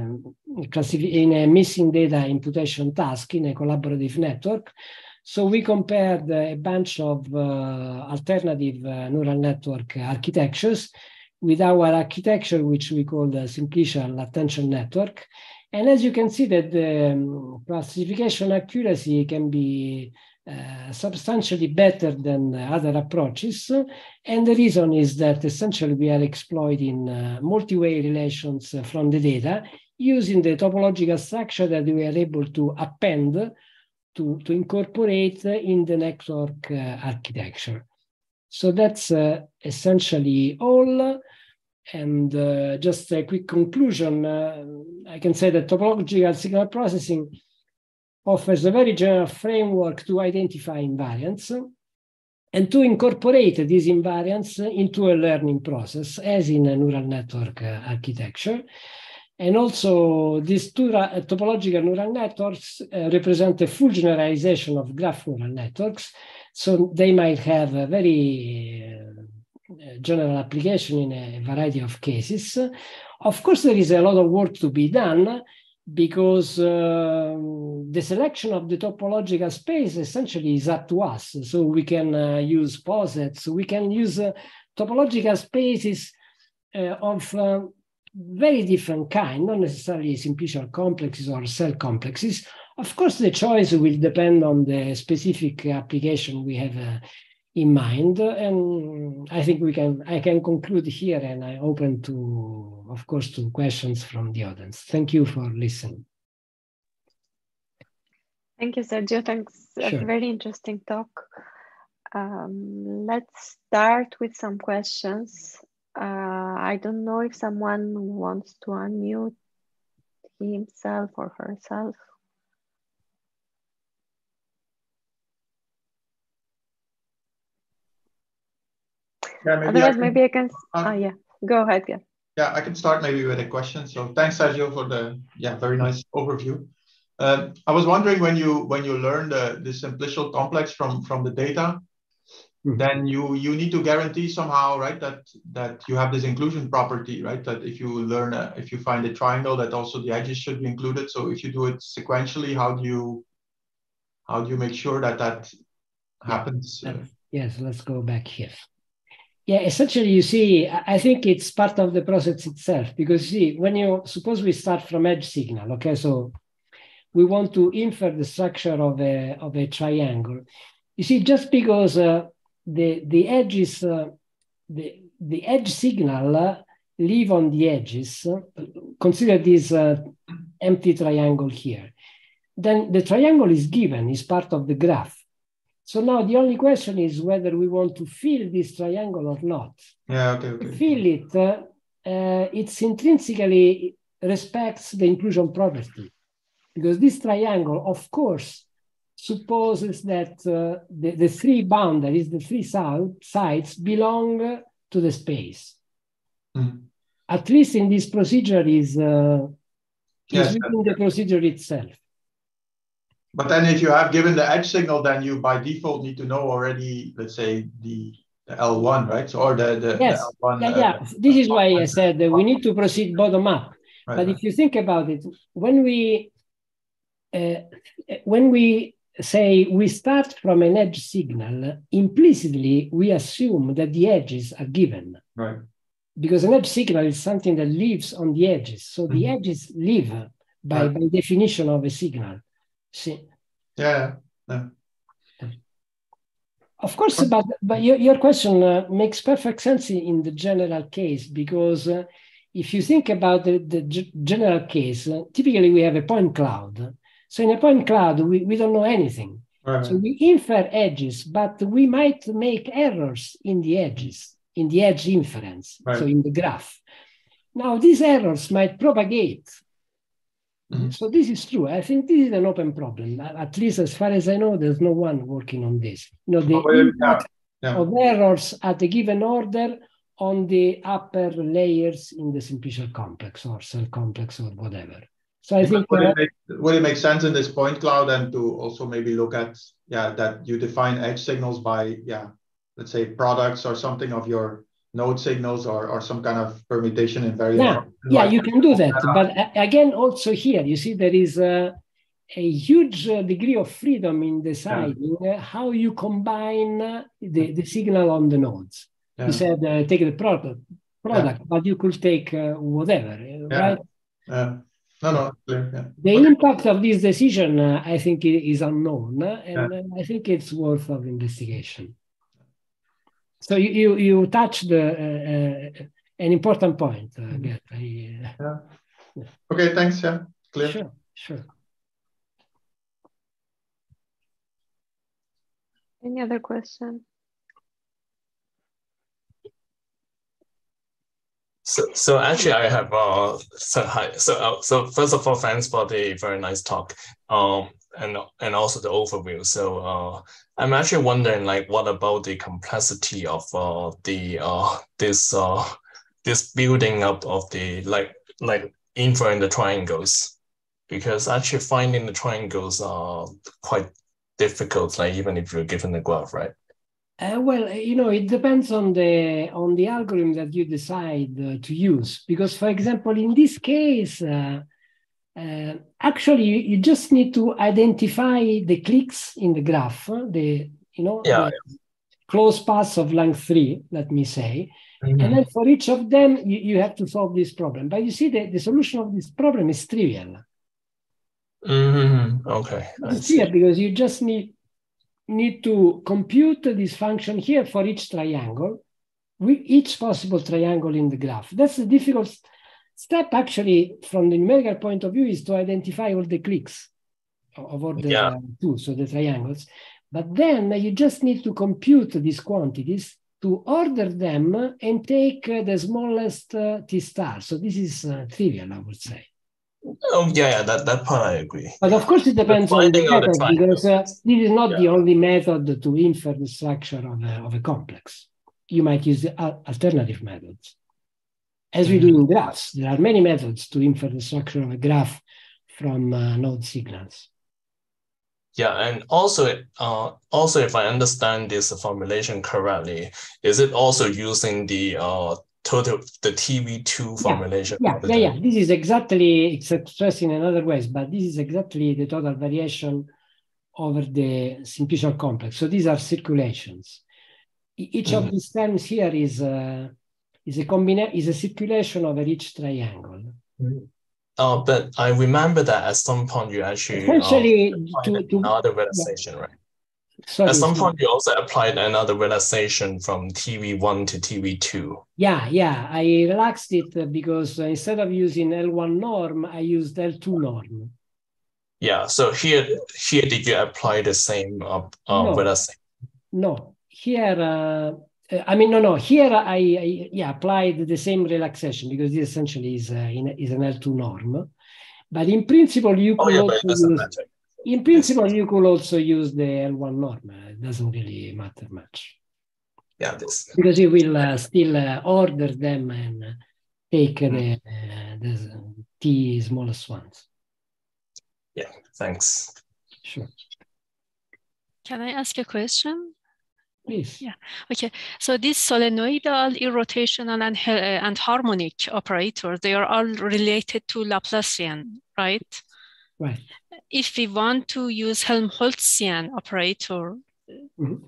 a, in a missing data imputation task in a collaborative network. So we compared a bunch of uh, alternative uh, neural network architectures with our architecture, which we call the simplicial attention network. And as you can see that the um, classification accuracy can be uh, substantially better than uh, other approaches. And the reason is that essentially we are exploiting uh, multi-way relations uh, from the data using the topological structure that we are able to append to, to incorporate uh, in the network uh, architecture. So that's uh, essentially all. And uh, just a quick conclusion, uh, I can say that topological signal processing offers a very general framework to identify invariants and to incorporate these invariants into a learning process, as in a neural network uh, architecture. And also, these two uh, topological neural networks uh, represent a full generalization of graph neural networks. So they might have a very uh, general application in a variety of cases. Of course, there is a lot of work to be done, because uh, the selection of the topological space essentially is up to us. So we can uh, use posets, we can use uh, topological spaces uh, of uh, very different kind, not necessarily simplicial complexes or cell complexes. Of course, the choice will depend on the specific application we have uh, in mind. And I think we can, I can conclude here, and I open to, of course, to questions from the audience. Thank you for listening. Thank you, Sergio. Thanks. Sure. A very interesting talk. Um, let's start with some questions. Uh, I don't know if someone wants to unmute himself or herself. Yeah, maybe Otherwise, I can, maybe I can. um, Oh, yeah. Go ahead. Yeah. Yeah, I can start maybe with a question. So thanks, Sergio, for the yeah very nice overview. Uh, I was wondering, when you when you learn the the simplicial complex from from the data, mm-hmm. then you you need to guarantee somehow, right, that that you have this inclusion property, right? That if you learn a, if you find a triangle, that also the edges should be included. So if you do it sequentially, how do you how do you make sure that that happens? Yeah. Yes, let's go back here. Yeah, essentially, you see, I think it's part of the process itself, because see, when you suppose we start from edge signal, okay, so we want to infer the structure of a of a triangle. You see, just because uh, the the edges, uh, the the edge signal uh, live on the edges, uh, consider this uh, empty triangle here, then the triangle is given, is part of the graph. So now the only question is whether we want to fill this triangle or not. Yeah, okay, okay. To fill it, uh, uh, it's intrinsically respects the inclusion property, because this triangle, of course, supposes that uh, the, the three boundaries, the three sides belong to the space. Mm-hmm. At least in this procedure is, uh, yes, is within the procedure itself. But then if you have given the edge signal, then you by default need to know already, let's say, the, the L one, right? So, or the, the, yes. the L one. Yeah, yeah. Uh, this is why I said that we need to proceed bottom up. Right, but right. If you think about it, when we uh, when we say we start from an edge signal, implicitly we assume that the edges are given. Right. Because an edge signal is something that lives on the edges. So mm-hmm. the edges live by, right. by definition of a signal. See? Yeah. yeah. Of course, but, but your, your question uh, makes perfect sense in the general case, because uh, if you think about the, the g- general case, uh, typically we have a point cloud. So in a point cloud, we, we don't know anything. Right. So we infer edges, but we might make errors in the edges, in the edge inference, right. So in the graph. Now, these errors might propagate. Mm-hmm. So this is true. I think this is an open problem. At least as far as I know, there's no one working on this. You know, the oh, impact yeah. Yeah. of errors at a given order on the upper layers in the simplicial complex or cell complex or whatever. So I think would, uh, it make, would it make sense in this point cloud and to also maybe look at yeah that you define edge signals by yeah let's say products or something of your node signals or, or some kind of permutation invariant. Yeah, yeah, you can do that. But again, also here, you see there is a, a huge degree of freedom in deciding yeah. how you combine the, the signal on the nodes. Yeah. You said uh, take the product, product, yeah. but you could take uh, whatever, yeah. right? Yeah. No, no, clear. Yeah. The okay. impact of this decision, uh, I think, is unknown, and yeah. I think it's worth of investigation. So you you, you touched uh, uh, an important point. Uh, mm-hmm. I, uh, yeah. yeah. Okay. Thanks. Yeah. Clear. Sure. Sure. Any other question? So, so actually, I have uh, so hi. So, uh, so first of all, thanks for the very nice talk. Um, and and also the overview. So uh, I'm actually wondering, like, what about the complexity of uh, the uh, this uh, this building up of the like like inferring the triangles, because actually finding the triangles are quite difficult. Like even if you're given the graph, right? Uh, well, you know, it depends on the on the algorithm that you decide uh, to use. Because, for example, in this case, uh, uh, actually, you, you just need to identify the clicks in the graph, the you know, Yeah. the close paths of length three, let me say, mm-hmm. and then for each of them, you, you have to solve this problem. But you see, the, the solution of this problem is trivial. Mm-hmm. Okay, I It's see. trivial because you just need need to compute this function here for each triangle, with each possible triangle in the graph. That's the difficult step, actually, from the numerical point of view, is to identify all the clicks of all the yeah. two, so the triangles. But then you just need to compute these quantities to order them and take uh, the smallest uh, t star. So this is uh, trivial, I would say. Oh yeah, yeah, that, that part I agree. But of course, it depends on the method, the because uh, this is not yeah. the only method to infer the structure of a, of a complex. You might use the alternative methods. As mm-hmm. we do in graphs, there are many methods to infer the structure of a graph from uh, node signals. Yeah, and also, uh, also, if I understand this formulation correctly, is it also using the uh, total, the T V two formulation? Yeah, yeah, yeah, yeah. This is exactly, it's expressed in another ways, but this is exactly the total variation over the simplicial complex. So these are circulations. Each mm-hmm. of these terms here is a, is a combina is a circulation over each triangle. Mm-hmm. Oh, but I remember that at some point you actually essentially uh, to, to another relaxation, yeah. right? Sorry, at some sorry. point you also applied another relaxation from T V one to T V two. Yeah, yeah. I relaxed it because instead of using L one norm, I used L two norm. Yeah. So here, here, did you apply the same uh, uh, no. relaxation? No. Here. Uh, I mean, no, no. Here, I, I yeah applied the same relaxation because this essentially is uh, in, is an L two norm. But in principle, you could oh, yeah, also use. In principle, yes. you could also use the L one norm. It doesn't really matter much. Yeah, this because you will uh, still uh, order them and take mm. the, uh, the T smallest ones. Yeah. Thanks. Sure. Can I ask a question? Please. Yeah. Okay. So these solenoidal, irrotational, and, uh, and harmonic operators, they are all related to Laplacian, right? Right. If we want to use Helmholtzian operator. Mm-hmm.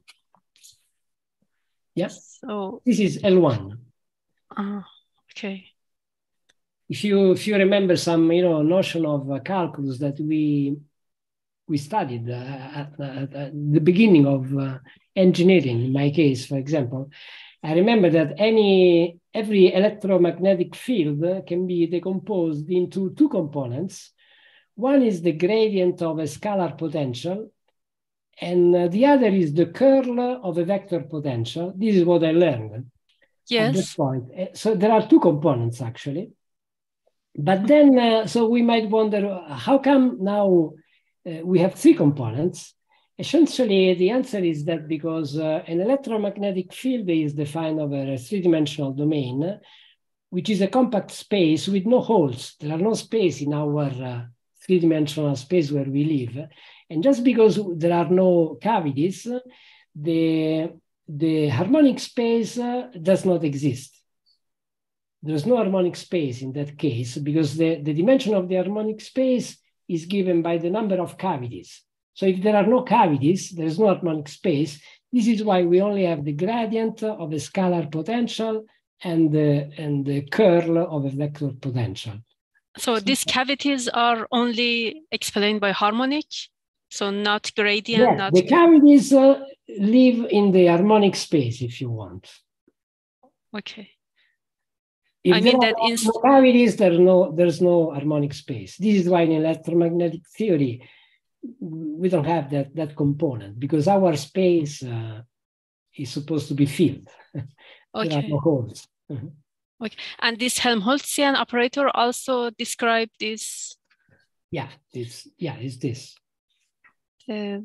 Yes. So this is L one. Uh, okay. If you if you remember some you know notion of uh, calculus that we we studied uh, at, at, at the beginning of uh, engineering, in my case, for example, I remember that any every electromagnetic field can be decomposed into two components. One is the gradient of a scalar potential, and uh, the other is the curl of a vector potential. This is what I learned yes. at this point. So there are two components, actually. But then, uh, so we might wonder, how come now uh, we have three components? Essentially, the answer is that because uh, an electromagnetic field is defined over a three-dimensional domain, which is a compact space with no holes. There are no space in our uh, three-dimensional space where we live. And just because there are no cavities, the, the harmonic space uh, does not exist. There's no harmonic space in that case because the, the dimension of the harmonic space is given by the number of cavities. So if there are no cavities, there is no harmonic space. This is why we only have the gradient of a scalar potential and the, and the curl of a vector potential. So these cavities are only explained by harmonic? So not gradient? Yeah, not... the cavities uh, live in the harmonic space, if you want. Okay. If I there mean are that no, in... no cavities, there's no, there's no harmonic space. This is why in electromagnetic theory, we don't have that, that component because our space uh, is supposed to be filled. Okay. There are no holes. Mm-hmm. Okay. And this Helmholtzian operator also described this? Yeah, this, yeah, it's this. the,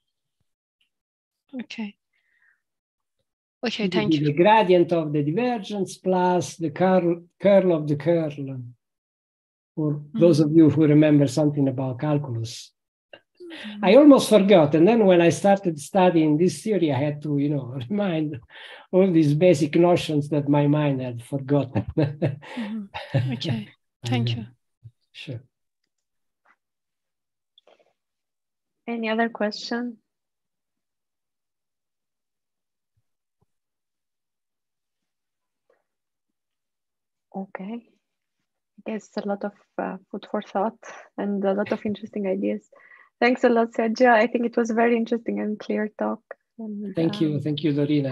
okay. Okay, thank you. The gradient of the divergence plus the curl, curl of the curl. For mm-hmm. those of you who remember something about calculus. Mm-hmm. I almost forgot. And then when I started studying this theory, I had to, you know, remind all these basic notions that my mind had forgotten. Mm-hmm. Okay, thank you. Sure. Any other question? Okay. I guess a lot of uh, food for thought and a lot of interesting ideas. Thanks a lot, Sergio. I think it was a very interesting and clear talk. And, thank you. um, Thank you, Dorina.